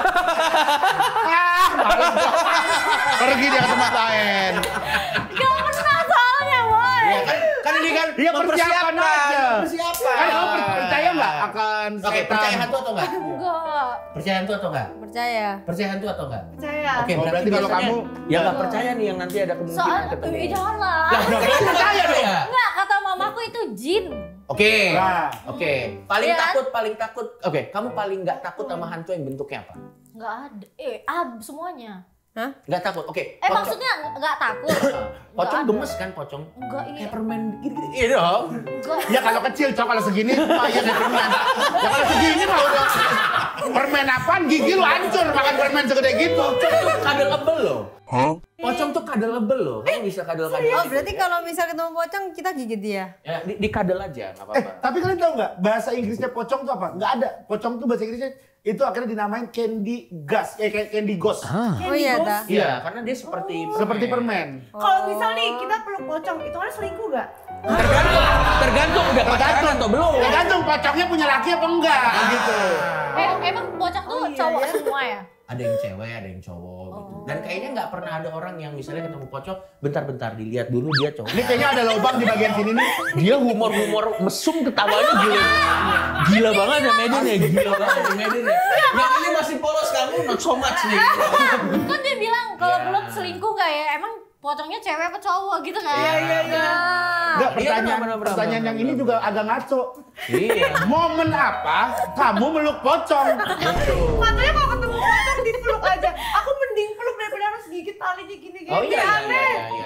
Males. Pergi dia ke tempat lain. Gak pernah soalnya boy. Kan ini kan Dia persiapan aja. Persiapan. Kan kamu percaya nggak akan Oke, setan? percaya hantu atau enggak? Enggak. Percaya hantu atau enggak? Percaya. Percaya hantu atau enggak? Percaya. Oke, Oh, berarti kalau biasanya kamu- ya nggak percaya nih yang nanti ada kemungkinan Soal ketemu. janganlah. Lah, berarti percaya dong. Enggak, kata mamaku itu jin. Oke. Nah. Oke. Paling Iya. takut. Oke, kamu paling nggak takut sama hantu yang bentuknya apa? Enggak ada. Semuanya. Nggak takut. Oke. Maksudnya enggak takut. Pocong Nggak gemes kan pocong? Enggak, iya. Kayak permen gitu. Iya dong. Enggak. Ya kalau kecil, cok kalau segini mah ya kayak permen. Ya kalau segini mah udah permen apaan gigi lu hancur makan permen segede gitu. Pocong tuh kadalable loh. Pocong tuh kadalable loh. Kamu bisa kadal-kadal. Oh berarti kalau misal ketemu pocong kita gigit dia? Ya, dikadal aja, nggak apa-apa. Tapi kalian tahu nggak bahasa Inggrisnya pocong tuh apa? Nggak ada. Pocong tuh bahasa Inggrisnya itu akhirnya dinamain candy ghost, kayak candy ghost. Oh iya dah. Iya, karena dia seperti Seperti permen. Kalau misal nih kita peluk pocong, itu kan selingkuh gak? Tergantung udah pacaran atau belum. Tergantung pocongnya punya laki apa enggak gitu. Emang pocong tuh cowok semua ya? Ada yang cewek, ada yang cowok gitu. Dan kayaknya nggak pernah ada orang yang misalnya ketemu pocong, bentar-bentar dilihat dulu dia cowok. Ini kayaknya ada lubang di bagian sini nih. Dia humor mesum ketawanya gila. Gila banget ya Maiden ya, gila banget ya Maiden ya. Yang ini masih polos kamu, not so much nih. Kan dia bilang kalau belum selingkuh gak ya? Emang pocongnya cewek apa cowok gitu kan? Enggak, Iya, pertanyaan yang ini juga agak ngaco. Iya. Momen apa kamu meluk pocong? Katanya kalau ketemu pocong dipeluk aja. Aku mending peluk daripada harus gigit talinya gini-gini. Oh iya, Aneh. iya.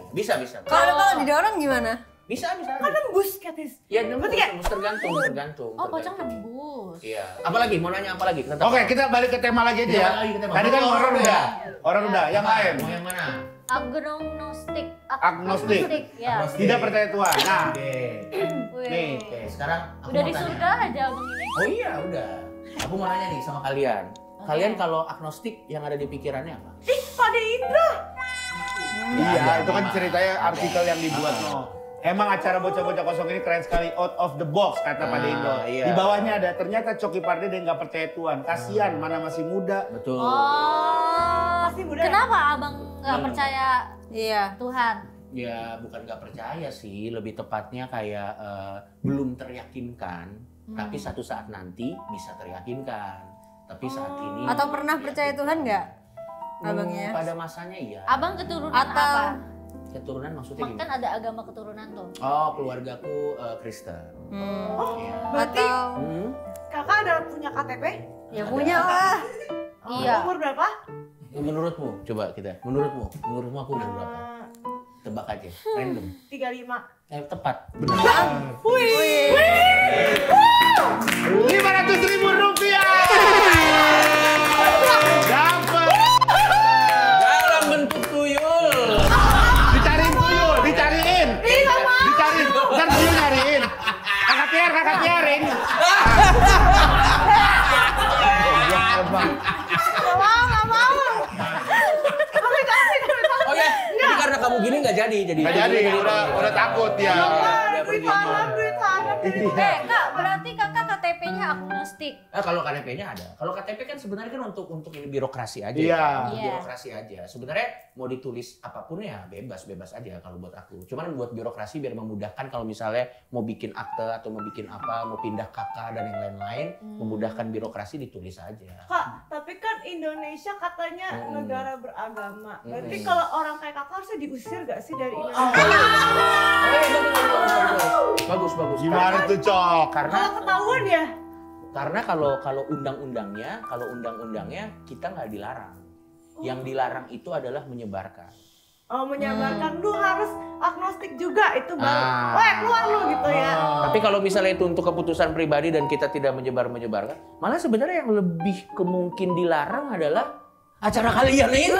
Bisa. Kalau didorong gimana? Bisa. Kan nembus Katis. Ya nembus tergantung. Pocong nembus. Iya. Apalagi? Mau nanya apa lagi? Oke, kita balik ke tema lagi aja ya. Tadi kan orang udah. Yang lain. Mau yang mana? Agnostik. Ya. Tidak percaya Tuhan. Nah, Nih. Oke, sekarang aku Udah mau di tanya. surga aja abang ini. Oh iya, udah. Aku mau nanya nih sama kalian. Kalian kalau agnostik yang ada di pikirannya apa? Ih, Pak De Indra. iya, itu kan ceritanya artikel yang dibuat Emang acara bocah-bocah kosong ini keren sekali, out of the box kata Pak Indo. Iya. Di bawahnya ada ternyata Coki Pardede dia nggak percaya Tuhan. Kasian, mana masih muda. Betul. Masih muda. Kenapa abang nggak percaya Tuhan? Ya bukan nggak percaya sih, lebih tepatnya kayak belum teryakinkan. Tapi satu saat nanti bisa teryakinkan. Tapi saat ini. Atau pernah percaya Tuhan nggak, abangnya? Pada masanya iya. Abang keturunan apa? Keturunan maksudnya Kan gimana? ada agama keturunan tuh. Oh, keluargaku Kristen. Iya. Berarti kakak ada punya KTP? Ya punya lah. Iya. Umur berapa? Menurutmu, coba kita. Menurutmu aku umur berapa? Tebak aja, random. 35. Tepat. Benar. Wih. 500.000 rupiah. Dapat. Dalam bentuk tuyul. Dicariin. Ntar tuyul nyariin. Kakak Piarin. Nggak mau. Oh ya, jadi karena kamu gini nggak jadi. Nggak jadi, udah takut ya. Duit tanah. Kak, berarti kakak KTP-nya agnostik. Kalau KTP-nya ada. Kalau KTP kan sebenarnya kan untuk ini birokrasi aja. Iya. Birokrasi aja. Sebenarnya mau ditulis apapun ya bebas aja kalau buat aku. Cuman buat birokrasi biar memudahkan kalau misalnya mau bikin akte atau mau bikin apa, mau pindah kakak dan yang lain-lain, memudahkan birokrasi ditulis aja. Kak, tapi kan Indonesia katanya negara beragama. Berarti kalau orang kayak kakak harusnya diusir gak sih dari Indonesia? Bagus. Gimana tuh, Cok? Kalau ketahuan ya? Karena kalau undang-undangnya kita nggak dilarang. Yang dilarang itu adalah menyebarkan. Oh, menyebarkan lu harus agnostik juga itu baru. Keluar lu gitu ya. Tapi kalau misalnya itu untuk keputusan pribadi dan kita tidak menyebarkan, malah sebenarnya yang lebih kemungkin dilarang adalah acara kalian ini.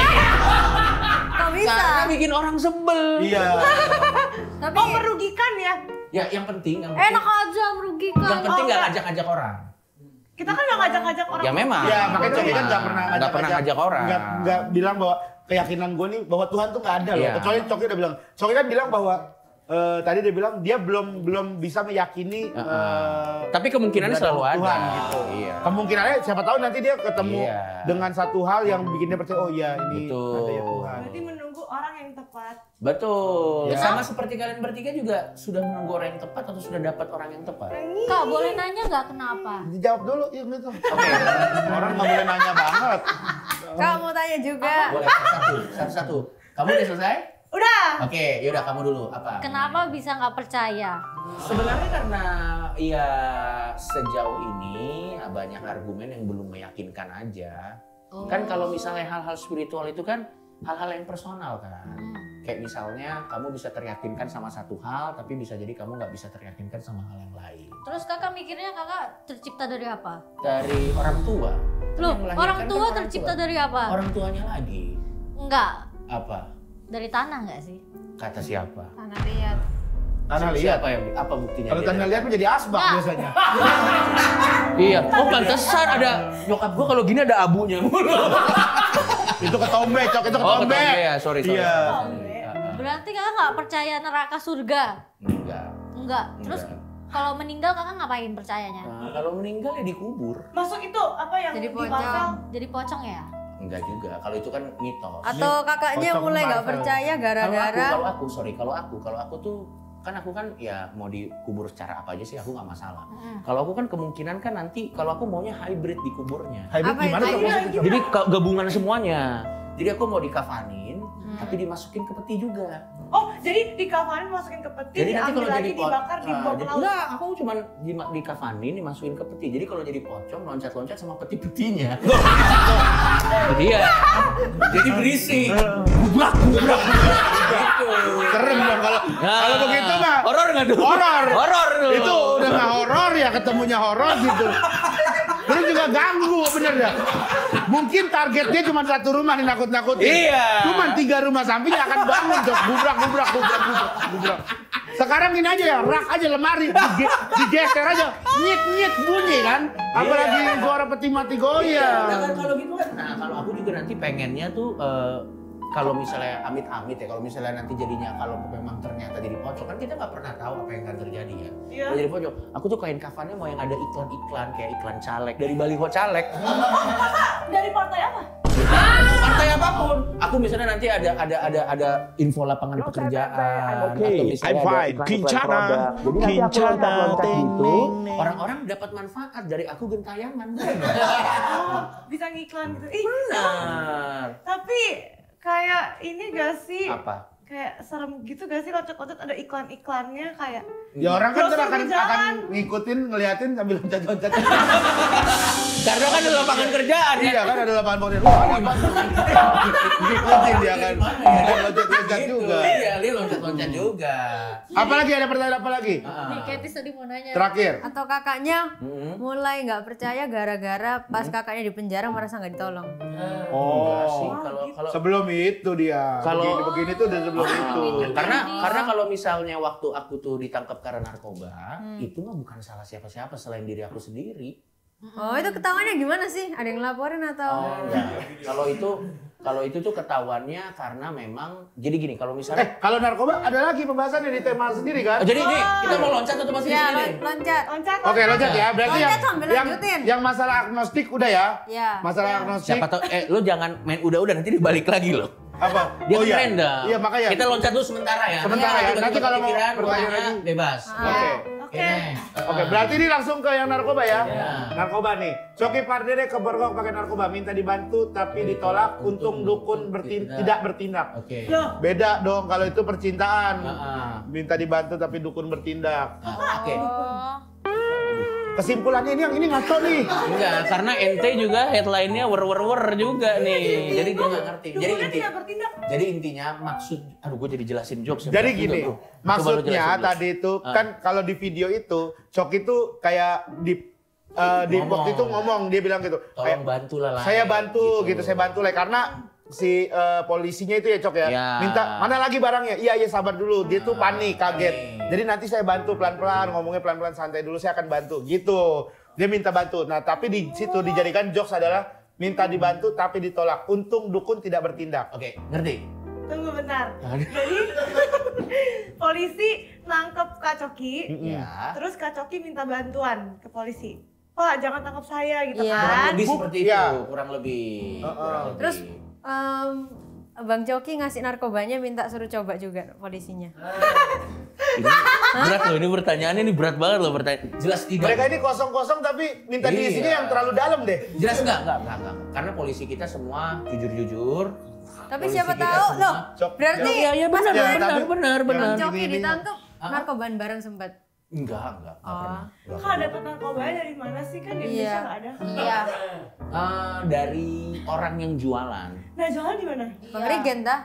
Kok bisa? Karena bikin orang sebel. Iya. Tapi merugikan ya? Ya yang penting. Enak aja merugikan. Yang penting nggak ngajak-ngajak orang. Kita kan nggak ngajak-ngajak orang. Ya memang. Ya makanya Coki kan nggak pernah ngajak orang. Nggak bilang bahwa keyakinan gue nih bahwa Tuhan tuh nggak ada loh. Iya. Kecuali Coki udah bilang. Coki kan bilang bahwa tadi dia bilang dia belum bisa meyakini. Tapi kemungkinannya selalu ada. Tuhan gitu. Iya. Kemungkinannya siapa tahu nanti dia ketemu Iya. dengan satu hal yang bikin dia percaya oh iya ini Betul. ada ya Tuhan. Berarti menunggu orang yang tepat. Betul. Ya. Sama seperti kalian bertiga juga sudah menunggu orang yang tepat atau sudah dapat orang yang tepat. Kak, boleh nanya nggak kenapa? Dijawab dulu ya gitu. Oke. Orang nggak boleh nanya banget. Kak mau tanya juga. Boleh satu-satu. Kamu udah selesai? Udah. Oke, yaudah kamu dulu. Apa? Kenapa bisa nggak percaya? Sebenarnya karena ya sejauh ini banyak argumen yang belum meyakinkan aja. Kan kalau misalnya hal-hal spiritual itu kan hal-hal yang personal kan. Kayak misalnya kamu bisa teryakinkan sama satu hal, tapi bisa jadi kamu nggak bisa teryakinkan sama hal yang lain. Terus kakak mikirnya kakak tercipta dari apa? Dari orang tua. Loh, Yang melahirkan orang kan tua tercipta dari apa? Orang tuanya lagi. Enggak. Apa? Dari tanah nggak sih? Kata siapa? Tanah liat. Tanah liat. Siapa yang apa buktinya? Kalau dia tanah dari- liat menjadi asbak biasanya. Iya. Oh pantesan ada nyokap gua kalau gini ada abunya mulu. Itu ketombe, Cok, itu Oh ketombe. ketombe ya, sorry. Iya. Berarti kakak nggak percaya neraka surga? Enggak. Enggak. Terus kalau meninggal kakak ngapain percayanya? Nah, kalau meninggal ya dikubur. Masuk itu apa yang Jadi dipasang? pocong. Jadi pocong ya? Enggak juga. Kalau itu kan mitos. Atau kakaknya pocong mulai nggak Marvel. percaya gara-gara? Kalau aku tuh kan aku kan ya mau dikubur secara apa aja sih aku nggak masalah. Kalau aku kan kemungkinan kan nanti kalau aku maunya hybrid dikuburnya. Hybrid Apa gimana itu? Cok? Maksudnya? Jadi gabungan semuanya. Jadi aku mau dikafanin tapi dimasukin ke peti juga. Oh, jadi dikafanin masukin ke peti, Jadi nanti ambil kalau lagi jadi dibakar, dibuang ke laut. enggak, aku cuma dikafanin dimasukin ke peti. Jadi kalau jadi pocong loncat-loncat sama peti-petinya. Iya. Jadi berisik. Gubrak. Gitu. Kalau begitu mah horor nggak tuh? Horor. Horor tuh. Itu udah nggak horor ya, ketemunya horor gitu. Terus juga ganggu, bener dah. Mungkin targetnya cuma satu rumah nih nakut-nakutin. Iya. Cuman 3 rumah samping akan bangun Jok. Gubrak. Sekarang ini aja ya, rak aja lemari, digeser aja, nyit bunyi kan. Apalagi suara peti mati goyang. Nah, kalau gitu kan, nah kalau aku juga nanti pengennya tuh kalau misalnya amit-amit ya, kalau misalnya nanti jadinya kalau memang ternyata jadi pocong kan kita nggak pernah tahu apa yang akan terjadi ya. Iya. Kalau jadi pocong, aku tuh kain kafannya mau yang ada iklan-iklan kayak iklan caleg dari baliho caleg. Dari partai apa? Partai apapun. Aku misalnya nanti ada info lapangan pekerjaan atau misalnya ada iklan-iklan produk. Jadi nanti aku loncat gitu, orang-orang dapat manfaat dari aku gentayangan. Bisa ngiklan gitu. Ih, Benar. tapi kayak ini gak sih? Apa? Kayak serem gitu gak sih loncat-loncat ada iklan-iklannya kayak. Ya orang kan Brosur akan berjalan. ngikutin, ngeliatin sambil loncat-loncat. Karena kan ada lapangan kerjaan ya. Iya kan ada lapangan pekerjaan. Wah, ada apa? Ngikutin dia kan. Ada loncat-loncat juga. Iya, dia loncat-loncat juga. Apalagi ada pertanyaan apa lagi? Nih Ketis tadi mau nanya. Terakhir. Atau kakaknya mulai nggak percaya gara-gara pas kakaknya di penjara merasa nggak ditolong. Enggak sih, kalau Sebelum itu dia. Kalau- Begini tuh udah sebelum itu. karena kalau misalnya waktu aku tuh ditangkap karena narkoba, itu mah bukan salah siapa-siapa selain diri aku sendiri. Oh itu ketahuannya gimana sih? Ada yang laporin atau? Enggak. Kalau itu tuh ketahuannya karena memang jadi gini, kalau misalnya Kalau narkoba ada lagi pembahasannya di tema sendiri kan? jadi ini kita mau loncat atau masih di Ya sini? loncat. Loncat. Oke, loncat ya. Berarti Loncat sambil lanjutin. yang masalah agnostik udah ya? Ya. Masalah agnostik. Siapa tahu lu jangan main udah nanti dibalik lagi loh. Apa? Dia Oh, kan iya. random. Iya, makanya. Kita loncat dulu sementara ya. Sementara ya. Tiba-tiba Nanti kalau mau kepikiran, bertanya tanya, lagi. bebas. Oke. Oke. Oke, berarti ini langsung ke yang narkoba ya? Ya. Narkoba nih. Coki Pardede ke Borgong pakai narkoba, minta dibantu tapi ditolak, untung dukun tidak bertindak. Oke. Beda dong kalau itu percintaan. Heeh. Minta dibantu tapi dukun bertindak. Oke. Kesimpulannya ini ngaco nih. Enggak, karena ente juga headline-nya wer juga nih. Jadi dia nggak ngerti. Dukunnya tidak bertindak. Jadi intinya maksud, aduh gue jadi jelasin jokes. Jadi gini, maksudnya tadi itu Ah. kan kalau di video itu Coki itu kayak di Ngomong. waktu itu ngomong, dia bilang gitu. Tolong bantu lah. Saya bantu gitu, saya bantu lah karena si polisinya itu ya Cok ya, Ya. minta mana lagi barangnya, iya sabar dulu, dia tuh panik, kaget, panik. jadi nanti saya bantu pelan-pelan, ngomongnya pelan-pelan, santai dulu, saya akan bantu, gitu, dia minta bantu, nah tapi di situ dijadikan jokes adalah minta dibantu tapi ditolak, untung dukun tidak bertindak. Oke, ngerti? Tunggu bentar. Jadi polisi nangkep Kak Coki. Ya. Terus Kak Coki minta bantuan ke polisi. Pak, jangan tangkap saya gitu Iya. Kurang kan. lebih seperti itu, Iya. kurang lebih. Kurang lebih. Terus Bang Coki ngasih narkobanya minta suruh coba juga polisinya. Ini berat loh, ini pertanyaannya ini berat banget loh pertanyaan. Jelas tidak. Mereka ini kosong-kosong tapi minta Iya. diisinya yang terlalu dalam deh. Jelas enggak. Karena polisi kita semua jujur-jujur. Tapi Polisi siapa kita tahu semua- loh. Cok, Berarti Iya pas Ya, tapi- benar. Bang Coki Ini- ditangkap narkobaan bareng sempat. Enggak pernah. Enggak Kak dapat narkobanya dari mana sih? Kan di Indonesia Iya. nggak ada. Iya. Dari orang yang jualan. Nah, jualan di mana? Bang Regen dah.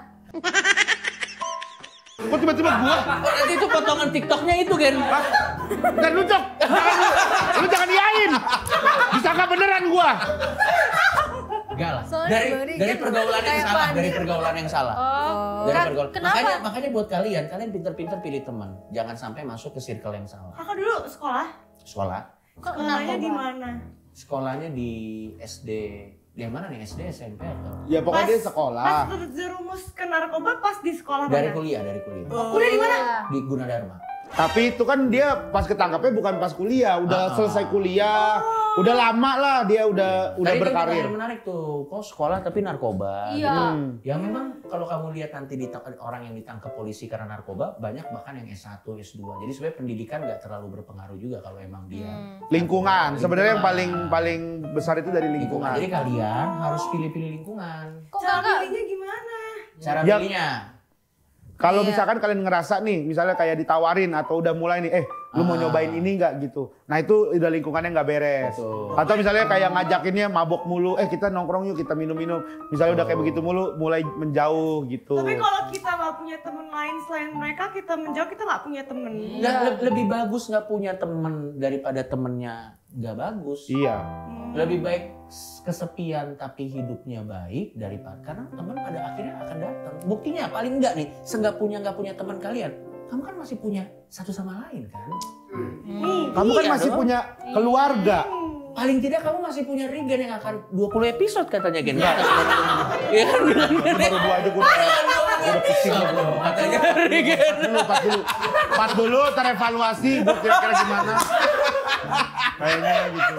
Kok tiba-tiba gua? Oh, nanti itu potongan TikToknya itu, Gen. Dan lu Cok, lu jangan iain, disangka beneran gua. Enggak lah. Soalnya Dari Bang Regen dari pergaulan yang kayak salah, panik. dari pergaulan yang salah. Oh. Dari Kan, pergaulan. kenapa? Makanya buat kalian pinter-pinter pilih teman. Jangan sampai masuk ke circle yang salah. Kakak dulu sekolah. Sekolah. Sekolahnya di mana? Sekolahnya di SD. Yang mana nih? SD, SMP atau? Ya pokoknya dia Pas sekolah. terjerumus ke narkoba pas di sekolah Dari mana? kuliah. Oh, kuliah di mana? Di Gunadarma. Tapi itu kan dia pas ketangkapnya bukan pas kuliah, udah selesai kuliah, udah lama lah dia udah Tadi kan berkarir. yang menarik tuh, kok sekolah tapi narkoba. Iya. Gitu. Ya memang kalau kamu lihat nanti orang yang ditangkap polisi karena narkoba, banyak bahkan yang S1, S2. Jadi sebenarnya pendidikan nggak terlalu berpengaruh juga kalau emang dia. Lingkungan, sebenarnya yang Lingkungan. paling besar itu dari lingkungan. Jadi kalian harus pilih-pilih lingkungan. Kok Cara kakak? pilihnya gimana? Cara Ya. pilihnya, Kalau Iya. misalkan kalian ngerasa nih, misalnya kayak ditawarin atau udah mulai nih, lu mau nyobain ini nggak gitu. Nah itu udah lingkungannya nggak beres. Betul. Atau misalnya kayak ngajakinnya mabok mulu, kita nongkrong yuk, kita minum-minum. Misalnya udah kayak begitu mulu, mulai menjauh gitu. Tapi kalau kita nggak punya temen lain selain mereka, kita menjauh, kita nggak punya temen. Nggak, lebih bagus nggak punya temen daripada temennya nggak bagus. Iya. Lebih baik kesepian tapi hidupnya baik daripada karena teman pada akhirnya akan datang. Buktinya paling enggak nih, nggak punya teman kalian. Kamu kan masih punya satu sama lain kan? Kamu kan Iya masih dong. punya keluarga. Paling tidak kamu masih punya Regen yang akan 20 episode katanya Gen. Iya kan? Baru 2 aja gue udah pusing gue. Katanya Regen. 4 dulu, terevaluasi gue kira-kira gimana. Kayaknya gitu.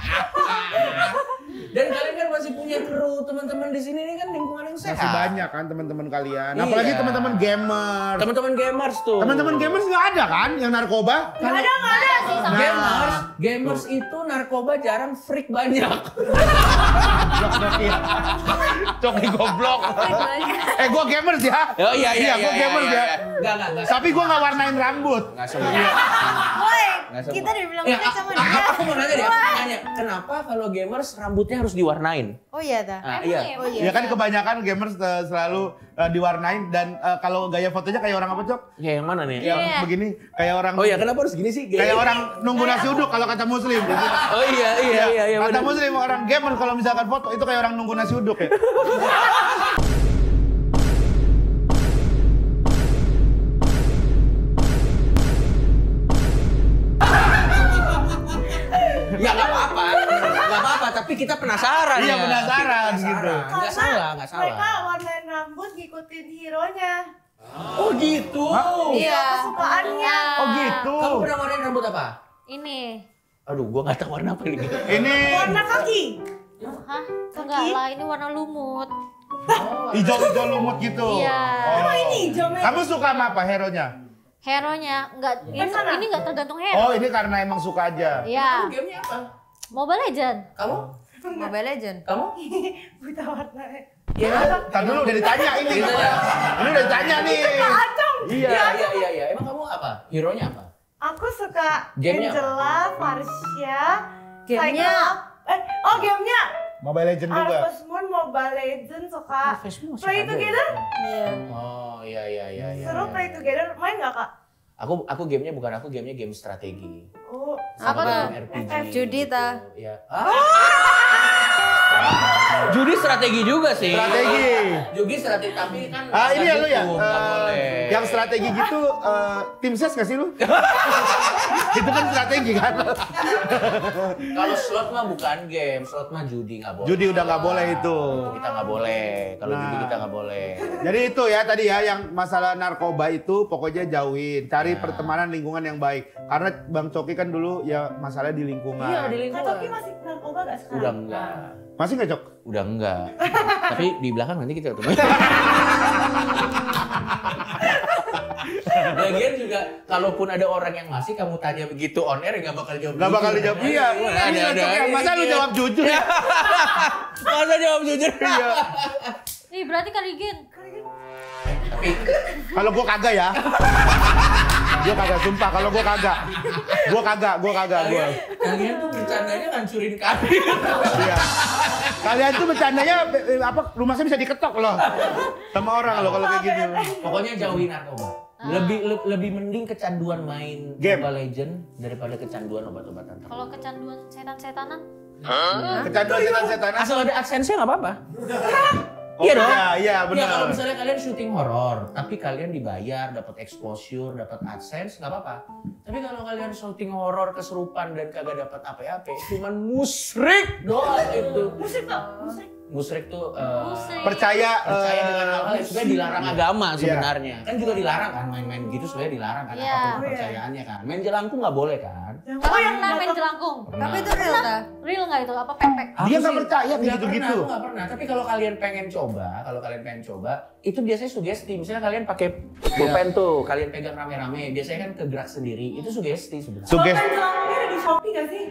Dan kalian kan masih punya kru teman-teman di sini nih kan lingkungan yang sehat. Masih banyak kan teman-teman kalian. Iya. Apalagi teman-teman gamer. Teman-teman gamers tuh. Teman-teman gamers nggak ada kan yang narkoba? Nggak ada. Gamers itu narkoba jarang, freak banyak. Coki goblok. Gue gamers ya. Oh iya Gue gamers ya. Enggak. Tapi gue nggak warnain rambut. Enggak semua. Woi, Nggak semua. kita dibilang Ya, freak sama dia. aku mau nanya deh, aku nanya, kenapa kalau gamers rambutnya harus diwarnain? Oh iya dah. Ah, iya. Oh iya. Ya kan kebanyakan gamers selalu diwarnain dan kalau gaya fotonya kayak orang apa Cok? Ya yang mana nih? Yang begini, kayak orang. Oh iya, kenapa harus gini sih? Kayak orang nunggu nasi uduk kalau kata Muslim. Oh iya. Kata bener. Muslim orang gamer kalau misalkan foto itu kayak orang nunggu nasi uduk ya. Ya nggak apa-apa, tapi kita penasaran Iya, ya. penasaran gitu. Nggak salah. Mereka warnain rambut ngikutin hero-nya. Oh gitu. Iya. Kesukaannya. Oh gitu. Kamu pernah warnain rambut apa? Ini. Aduh, gua nggak tahu warna apa ini. Ini Warna kaki. Hah? Enggak lah, ini warna lumut. hijau-hijau lumut gitu. Iya. Oh. Ini hijau merah. Kamu suka sama apa hero-nya? Hero-nya enggak ini enggak tergantung hero. Oh, ini karena emang suka aja. Iya. Gamenya apa? Mobile Legend. Kamu? Mobile Legend. Kamu? Buta warnanya. Iya. Ntar dulu udah ditanya ini. Ditanya. Ini udah ditanya nih. Acong. Iya. Emang kamu apa? Hero-nya apa? Aku suka Gamenya apa? Angela, Marsha, Gamenya? gamenya Mobile Legend juga. Harvest Moon, Mobile Legends, suka Harvest Moon masih Play ada Together. Iya. Oh, iya. Seru Play Together, main nggak kak? Aku gamenya bukan gamenya game strategi. Oh, Apa tuh? RPG. Judi ta. Iya. Judi strategi juga sih. Strategi. Judi strategi tapi kan. Ini ya lu ya? Nggak boleh. Yang strategi gitu, tim ses gak sih lu? Itu kan strategi kan? Kalau slot mah bukan game, slot mah judi nggak boleh. Judi udah nggak boleh itu. Kita nggak boleh. Kalau Nah. judi kita nggak boleh. Jadi itu ya tadi ya yang masalah narkoba itu pokoknya jauhin. Cari pertemanan lingkungan yang baik. Karena Bang Coki kan dulu ya masalah di lingkungan. Iya di Kak lingkungan. Toki masih narkoba nggak sekarang? Udah enggak. Masih nggak Cok? Udah enggak. Tapi di belakang nanti kita ketemu. Lagian juga, kalaupun ada orang yang masih kamu tanya begitu on air, nggak bakal jawab. Nggak bakal jujur. dijawab. Iya. Ada. Masa lu jawab jujur ya? Masa jawab jujur? Iya. Ih, berarti Karigen. Tapi Kalau gua kagak ya. Gua kagak sumpah kalau gua kagak. Gua kagak. kalian tuh bercandanya ngancurin kami. Iya. Kalian tuh bercandanya rumahnya bisa diketok loh. Sama orang loh kalau kayak gitu. Pokoknya jauhin narkoba. Lebih mending kecanduan main Game. Mobile Legend daripada kecanduan obat-obatan. Kalau kecanduan setan-setanan? Kecanduan setan-setan. Asal ada AdSense-nya nggak apa-apa. Oh, Iya dong. Iya, Ya benar. kalau misalnya kalian syuting horor, tapi kalian dibayar, dapat exposure, dapat AdSense, nggak apa-apa. Tapi kalau kalian syuting horor keserupan dan kagak dapat apa-apa, cuman musrik doang itu. Musik tak? Musik. Musrik tuh Percaya dengan hal-hal yang sebenarnya dilarang agama Iya. sebenarnya. Kan juga dilarang kan main-main gitu sebenarnya dilarang kan Iya. apapun kepercayaannya kan. Main jelangkung nggak boleh kan? Kamu pernah main jelangkung? Tapi itu real ta? Real nggak itu? Apa pepek? Dia nggak percaya kayak Nggak gitu-gitu. pernah, aku nggak pernah. Tapi kalau kalian pengen coba, itu biasanya sugesti. Misalnya kalian pakai pulpen tuh, kalian pegang rame-rame, biasanya kan kegerak sendiri. Itu sugesti sebenarnya. Suges. Kan jelangkungnya ada di Shopee nggak sih?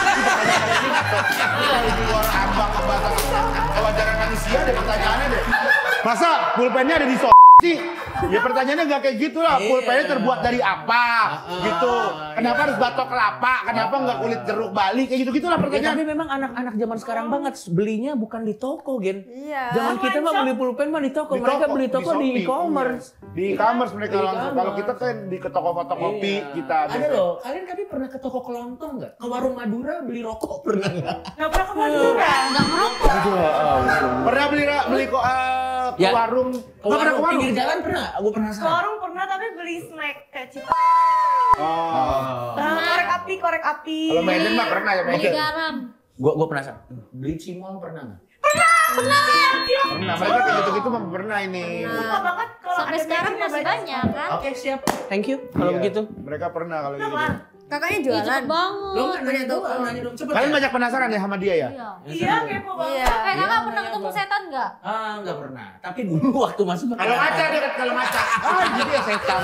Di luar ambang wawancara manusia ada pertanyaannya deh. Masa pulpennya ada di sih? Ya pertanyaannya nggak kayak gitu lah. Pulpennya terbuat dari apa? Gitu. Kenapa harus batok kelapa? Kenapa nggak kulit jeruk Bali? Kayak gitu lah Ya, pertanyaan. tapi memang anak-anak zaman sekarang banget belinya bukan di toko, Gen. Iya. Zaman kita mah beli pulpen mah di toko. Mereka beli toko di Shopee. e-commerce. Di e-commerce mereka Di langsung. Kalau kita kan di ke toko fotokopi kita. Ada biasanya. loh, kalian tadi pernah ke toko kelontong nggak? Ke warung Madura beli rokok pernah nggak? Nggak pernah ke Madura. Nggak merokok. Pernah beli kok ke Ya. warung. Ke Nggak pernah warung ke warung. pinggir jalan pernah? Aku Ke penasaran. warung pernah tapi beli snack kayak cita. Oh. Korek api. Kalau Medan mah pernah ya Beli Medan. garam. Gua penasaran. Beli cimol pernah nggak? Pernah. Mereka kayak gitu-gitu mah pernah ini. Suka banget kalau Sampai ada sekarang mesinnya masih banyak kan? Oke, siap. Thank you. Kalau Iya. begitu. Mereka pernah kalau gitu. Kakaknya Ih, jualan. cepet banget. Lo kan nanya dong, nanya dong cepet. Kalian ya? banyak penasaran ya sama dia ya? Iya. Iya, kepo banget. Iya. Kakak pernah ketemu setan nggak? Ah, nggak pernah. Tapi dulu waktu masih pakai Kalau narkoba. ngaca dia kalau ngaca. Jadi ya setan.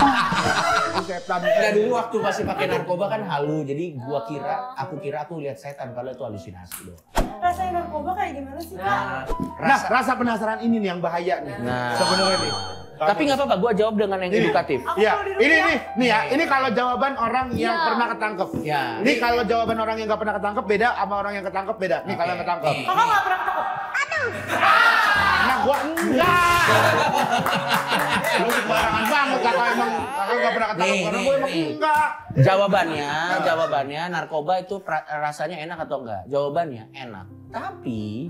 Setan. Nggak, dulu waktu masih pakai narkoba kan halu. Jadi aku kira aku lihat setan, kalau itu halusinasi doang. Rasanya narkoba kayak gimana sih, Kak? Nah, rasa penasaran ini nih yang bahaya nih. Nah. Sebenarnya nih. Tapi nggak apa-apa, gua jawab dengan yang edukatif. Iya, ini ya, ini kalau jawaban orang yang Iya. pernah ketangkep. Ya. Ini kalau jawaban orang yang nggak pernah ketangkep beda sama orang yang ketangkep beda. Nih kalau yang ketangkep. Kakak nggak pernah ketangkep? Nah, gua enggak. Lu sembarangan banget kakak emang kakak nggak pernah ketangkep. Karena gua emang enggak. Jawabannya narkoba itu rasanya enak atau enggak? Jawabannya enak. Tapi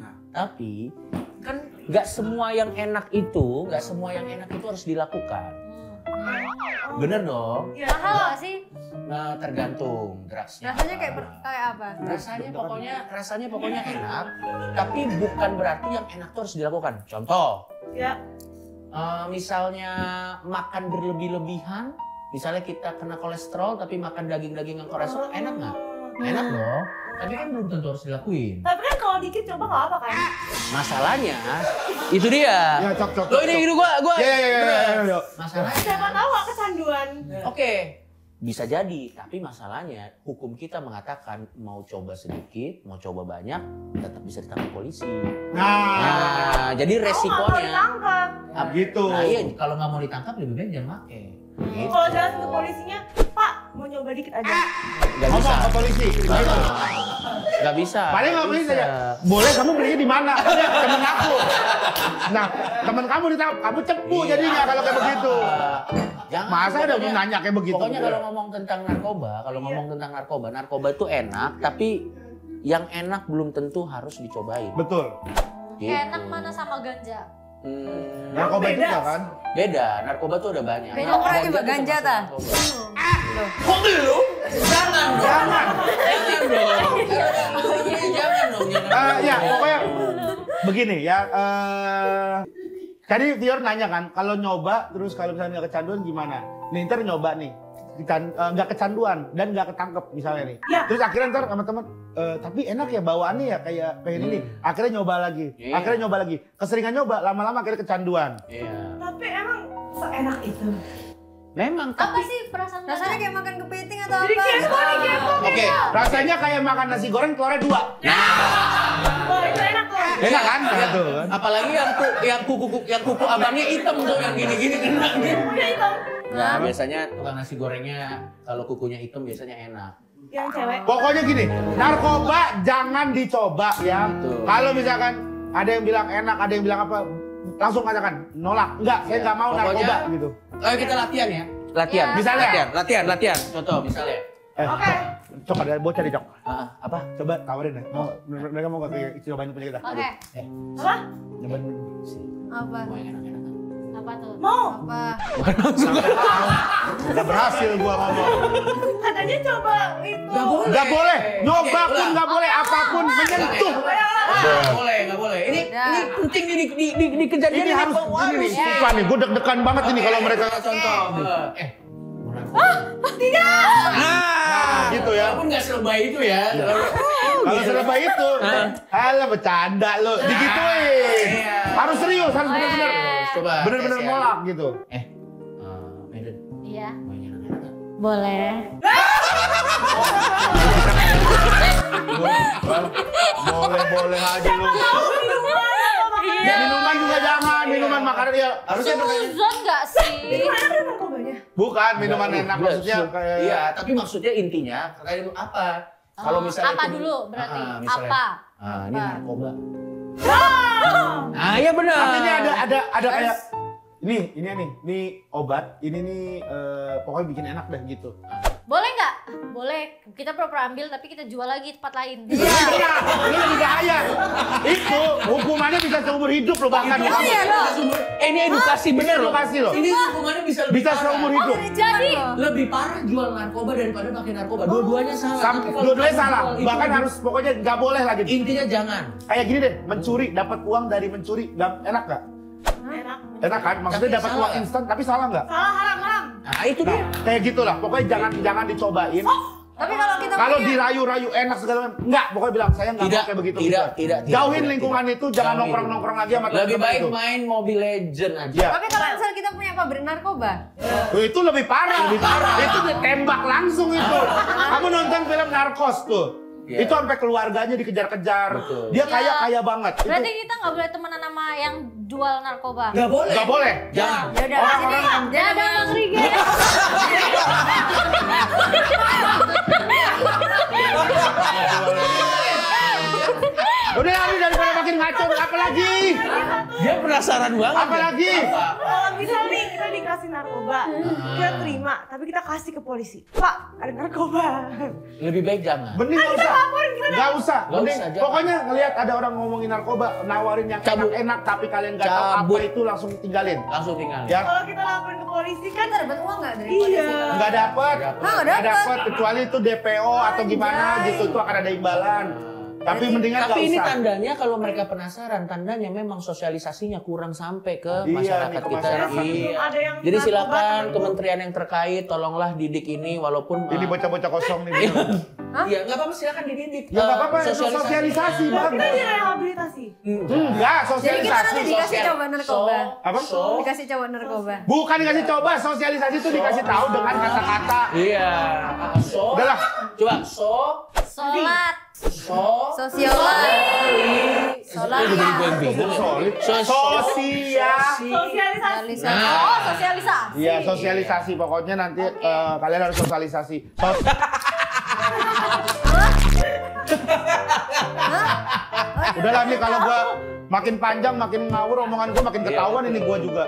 kan nggak semua yang enak itu harus dilakukan. Bener dong? Mahal nggak sih? Nah, tergantung drugsnya. Rasanya kayak apa? Rasanya pokoknya enak, tapi bukan berarti yang enak itu harus dilakukan. Contoh, Ya. misalnya makan berlebih-lebihan, misalnya kita kena kolesterol tapi makan daging-daging yang kolesterol, enak nggak? Enak dong, tapi kan belum tentu harus dilakuin. Tapi kan kalau dikit coba nggak apa kan? Masalahnya, itu dia. Ya, cok. Lo ini gua. Ya. Masalahnya. Siapa tahu nggak kecanduan? Oke, bisa jadi. Tapi masalahnya, hukum kita mengatakan mau coba sedikit, mau coba banyak, tetap bisa ditangkap polisi. Nah, jadi Aku nggak mau resikonya. ditangkap. Gitu. Nah iya, kalau nggak mau ditangkap lebih baik jangan pakai. Gitu. Kalau jalan ke polisinya, Pak mau nyoba dikit aja. Nggak bisa. Ngomong ke polisi. Nggak bisa. Paling nggak polisi aja. Boleh kamu belinya di mana? Ada temen aku. Nah, temen kamu ditangkap, kamu cepu jadinya kalau kayak begitu. Jangan. Masa ada Pokoknya- nanya kayak begitu? Pokoknya kalau ngomong tentang narkoba itu enak, tapi yang enak belum tentu harus dicobain. Betul. Gitu. Enak mana sama ganja? Narkoba itu enggak kan? Beda, narkoba tuh udah banyak. Beda orangnya Mbak Ganja, ta? Kok belum? Jangan dong. Jangan dong. Ya, pokoknya begini ya. Tadi Fior nanya kan, kalau nyoba terus kalau misalnya nggak kecanduan gimana? Nih ntar nyoba nih, nggak kecanduan dan nggak ketangkep misalnya nih. Ya. Terus akhirnya ntar sama teman, tapi enak ya bawaannya ya kayak ini. Akhirnya nyoba lagi, Keseringan nyoba, lama-lama akhirnya kecanduan. Iya. Tapi emang seenak itu. Memang Apa sih perasaan Rasanya kayak makan kepiting atau Jadi apa? kepo nih, kepo. Oke, rasanya kayak makan nasi goreng telurnya 2. Wah, itu enak tuh. Enak kan? Satu kan? apalagi yang kuku abangnya hitam tuh yang gini-gini kena. Udah hitam. Nah, biasanya tukang nasi gorengnya kalau kukunya hitam biasanya enak. Yang cewek. Pokoknya gini, narkoba jangan dicoba ya. Betul. Kalau misalkan ada yang bilang enak, ada yang bilang apa, langsung katakan nolak. Enggak, saya nggak mau Pokoknya- narkoba gitu. Ayo kita latihan ya. Latihan. Ya. Misalnya? Latihan. Contoh misalnya. Oke. Coba ada bocah nih, Cok. Apa? Coba tawarin deh. Mereka mau nggak cobain punya kita? Oke. Apa? Nyobain. Apa? Mau yang enak-enak. Apa tuh? Mau. Apa? Udah berhasil gua ngomong. Katanya coba itu. Nggak boleh. Nyoba pun nggak boleh. Apapun menyentuh. Nggak boleh. Ini penting di kejadian Ini harus ini nih. Sumpah nih, gue deg-degan banget ini kalau mereka contoh. Nah, gitu ya. Walaupun nggak selebay itu ya. Kalau selebay itu, alah bercanda lo, digituin. Iya. Harus serius, harus bener-bener. Coba. Bener-bener tes ya. nolak gitu. Medan, Iya. mau yang enak-enak. Boleh. Boleh-boleh aja lu. Minuman juga jangan, minuman makanan ya. Harusnya Suzon nggak sih? Minuman ada narkobanya? bukan minuman enak maksudnya kayak. Iya, tapi maksudnya intinya kayak apa? Kalau misalnya apa itu- dulu berarti? misalnya, Apa? ini narkoba. Iya benar. Artinya ada kayak ini obat, ini nih pokoknya bikin enak deh gitu. Boleh nggak? Boleh. Kita pura-pura ambil tapi kita jual lagi di tempat lain. Iya, ini lebih bahaya. Itu hukumannya bisa seumur hidup loh bahkan. Iya loh. Ini edukasi bener loh. Edukasi loh. Ini hukumannya bisa lebih Bisa parah. seumur hidup. Jadi Lebih parah jual narkoba daripada pakai narkoba. Dua-duanya salah. Tapi kalau Dua-duanya kamu salah. jual itu, Bahkan harus pokoknya nggak boleh lagi. intinya jangan. Kayak gini deh, mencuri dapat uang dari mencuri, enak nggak? Enak. Enak kan? Maksudnya Tapi dapat salah. uang instan, tapi salah nggak? Salah, haram. Nah itu dia. Kayak gitulah. Pokoknya jangan dicobain. Tapi kalau kita Kalau punya- dirayu-rayu enak segala macam, enggak. Pokoknya bilang saya nggak Tidak, mau kayak begitu. tidak, gitu. tidak, Jauhin tidak, lingkungan tidak. itu, jangan Jauhin. nongkrong-nongkrong lagi sama Lebih teman-teman baik itu. main Mobile Legend aja. Iya. Tapi kalau misalnya kita punya pabrik narkoba, Itu lebih parah. Itu ditembak langsung itu. Kamu nonton film Narcos tuh. Iya. Itu sampai keluarganya dikejar-kejar. Betul. Dia kaya banget. Itu berarti kita nggak boleh temenan sama yang jual narkoba. Nggak boleh. nggak boleh. Jangan. ya udah Orang-orang sini. Dia ada Bang Rige. Udah Ali daripada makin ngaco, apa lagi? Dia penasaran banget. Apa lagi? Kalau misal nih kita dikasih narkoba, kita terima, tapi kita kasih ke polisi. Pak, ada narkoba. Lebih baik jangan. Mending nggak usah. Nggak usah. Nggak Mending usah, jangan. pokoknya ngelihat ada orang ngomongin narkoba, nawarin yang Cabut. enak-enak tapi kalian nggak tahu apa Cabut. itu langsung tinggalin. Langsung tinggal. Ya. Kalau kita laporin ke polisi kan kita dapat uang nggak dari Iya. polisi? Nggak dapat, nggak nggak dapat. dapat kecuali itu DPO atau gimana gitu itu akan ada imbalan. Tapi mendingan nggak Tapi ini usah. tandanya kalau mereka penasaran, tandanya memang sosialisasinya kurang sampai ke Iya, masyarakat nih, ke kita. masyarakat. Iya. ada yang Jadi narkoba silakan tertentu. kementerian yang terkait tolonglah didik ini walaupun Ini bocah-bocah kosong nih. Iya, nggak apa-apa silakan dididik. Ya nggak apa-apa, sosialisasi. Nah, kita Bagus. direhabilitasi. Enggak, Jadi kita nanti sosialisasi. dikasih coba narkoba. Apa? Dikasih coba narkoba. Bukan dikasih coba, sosialisasi itu dikasih tahu dengan kata-kata. Iya. Udahlah. Coba Sholat. Sosiolat. Sholat. Jadi gue yang bingung. Sosialisasi. Sosialisasi. Oh, sosialisasi. Iya, sosialisasi. Pokoknya nanti kalian harus sosialisasi. Udahlah nih kalau gua makin panjang, makin ngawur omongan gua makin ketahuan ini gua juga.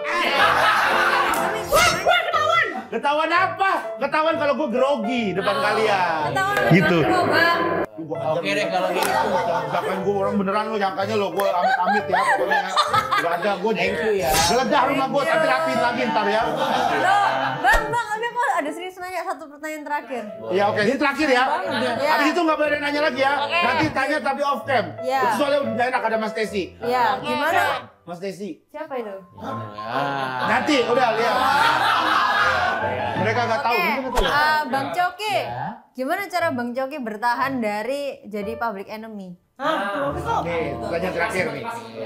Ketahuan apa? Ketahuan kalau gua grogi depan kalian. Ketahuan Gitu. narkoba. Oke deh kalau gitu. Jangan gue orang beneran lo nyangkanya lo gue amit-amit ya pokoknya gak ada gue Thank you ya. geledah rumah gue tapi rapiin lagi ntar ya. Loh, bang, tapi aku ada serius nanya satu pertanyaan terakhir. Ya oke ini terakhir ya. Ya. Habis itu nggak boleh ada nanya lagi ya. Nanti tanya tapi off cam. Ya. Itu soalnya udah enak ada Mas Tesi. Ya, gimana? Mas Tesi. Siapa itu? Nanti udah lihat. Mereka nggak tahu. Oke, Mungkin nggak tahu. Bang Coki, Ya. gimana cara Bang Coki bertahan dari jadi public enemy? Nih, pertanyaan terakhir nih.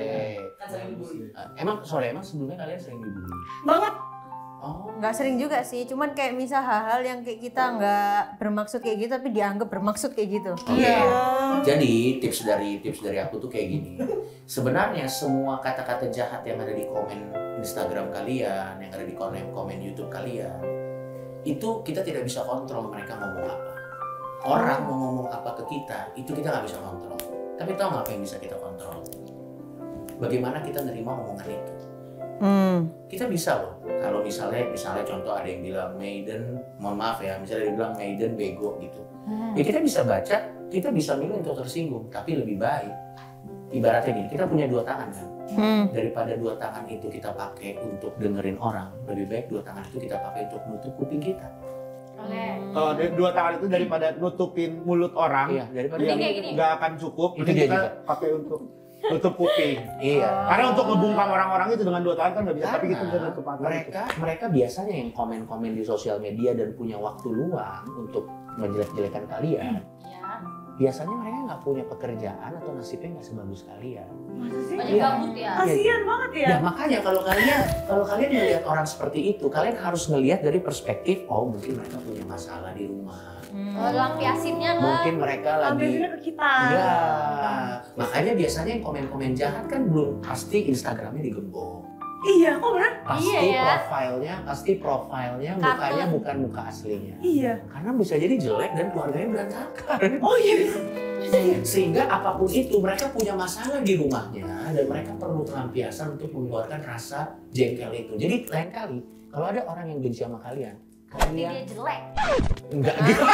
Emang sebelumnya kalian sering dibully? Banget. Oh. Nggak sering juga sih, cuman kayak misal hal-hal yang kayak kita nggak bermaksud kayak gitu tapi dianggap bermaksud kayak gitu. Iya. Jadi tips dari aku tuh kayak gini. Sebenarnya semua kata-kata jahat yang ada di komen Instagram kalian, yang ada di komen YouTube kalian, itu kita tidak bisa kontrol mereka ngomong apa. Orang mau ngomong apa ke kita, itu kita nggak bisa kontrol. Tapi tahu nggak apa yang bisa kita kontrol? Bagaimana kita nerima omongan itu. Kita bisa loh. Kalau misalnya contoh ada yang bilang Maiden, mohon maaf ya, misalnya dia bilang Maiden bego gitu. Ya kita bisa baca, kita bisa milih untuk tersinggung, tapi lebih baik. Ibaratnya gini, kita punya dua tangan kan. Daripada dua tangan itu kita pakai untuk dengerin orang, lebih baik dua tangan itu kita pakai untuk nutup kuping kita. Dua tangan itu daripada nutupin mulut orang. Iya, daripada yang kayak gini. nggak akan cukup. Itu Mending dia kita juga. pakai untuk nutup kuping. Iya. Karena untuk ngebungkam orang-orang itu dengan dua tangan kan nggak bisa. Tapi kita bisa nutup mata. mereka biasanya yang komen-komen di sosial media dan punya waktu luang untuk menjelek-jelekan kalian. Ya. Biasanya mereka nggak punya pekerjaan atau nasibnya nggak sebagus kalian. Masa sih? Banyak gabut ya. Kasian banget ya. Ya makanya kalau kalian melihat orang seperti itu, kalian harus melihat dari perspektif, oh mungkin mereka punya masalah di rumah. Lampiasinnya kan. Mungkin mereka lagi. Lampiasinnya ke kita. Iya. Makanya biasanya yang komen-komen jahat kan belum pasti Instagramnya digembok. Iya, kok bener? Pasti Iya, ya. profilnya Kartun. mukanya bukan muka aslinya. Iya. Karena bisa jadi jelek dan keluarganya berantakan. Oh iya. Sehingga apapun itu mereka punya masalah di rumahnya dan mereka perlu pelampiasan untuk mengeluarkan rasa jengkel itu. Jadi lain kali kalau ada orang yang benci sama kalian, Dia kalian jelek. enggak gitu.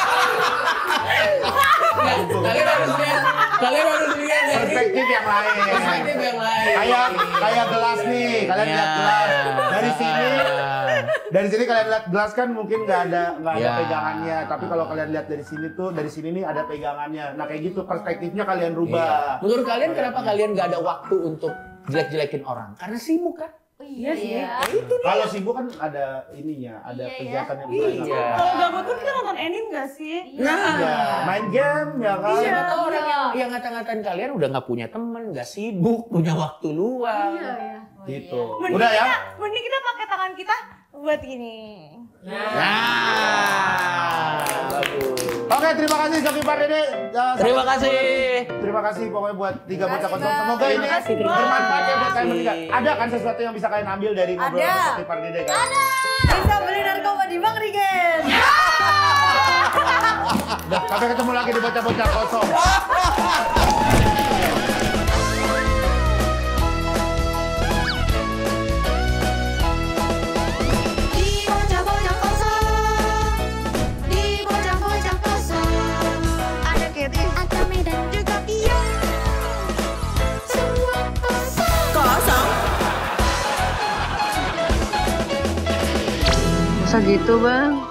Kalian harus lihat Perspektif yang lain. perspektif yang lain. Kayak gelas nih, kalian lihat gelas dari sini kalian lihat gelas kan mungkin nggak ada Ya. pegangannya, tapi kalau kalian lihat dari sini nih ada pegangannya. Nah kayak gitu perspektifnya kalian rubah. Menurut kalian kenapa kalian nggak ada waktu untuk jelek-jelekin orang? Karena sibuk kan? Iya sih. Kalau sibuk kan ada ininya, ada Iya, kegiatan yang Iya. lain. Kalau gabut pun kita nonton anime nggak sih? Iya, main game ya kan. Siapa tahu orang yang ngata-ngatain kalian udah nggak punya temen, nggak sibuk, punya waktu luang. Iya ya. Gitu. Mending Udah ya? Mending kita pakai tangan kita buat gini. Nah, bagus. Oke, terima kasih Joki Pardede. Terima kasih. Terima kasih pokoknya buat 3 bocah kosong. Bang. Semoga ini kasih, Bang. bermanfaat ya buat kalian bertiga. Ada kan sesuatu yang bisa kalian ambil dari ngobrol Ada. sama Joki Pardede kan? Bisa beli narkoba di Bang Rigen. Udah, sampai ketemu lagi di bocah-bocah kosong. Di bocah-bocah kosong, di bocah-bocah kosong, ada Kety, ada Medan juga Pia, semua kosong. Kosong. Masa gitu Bang?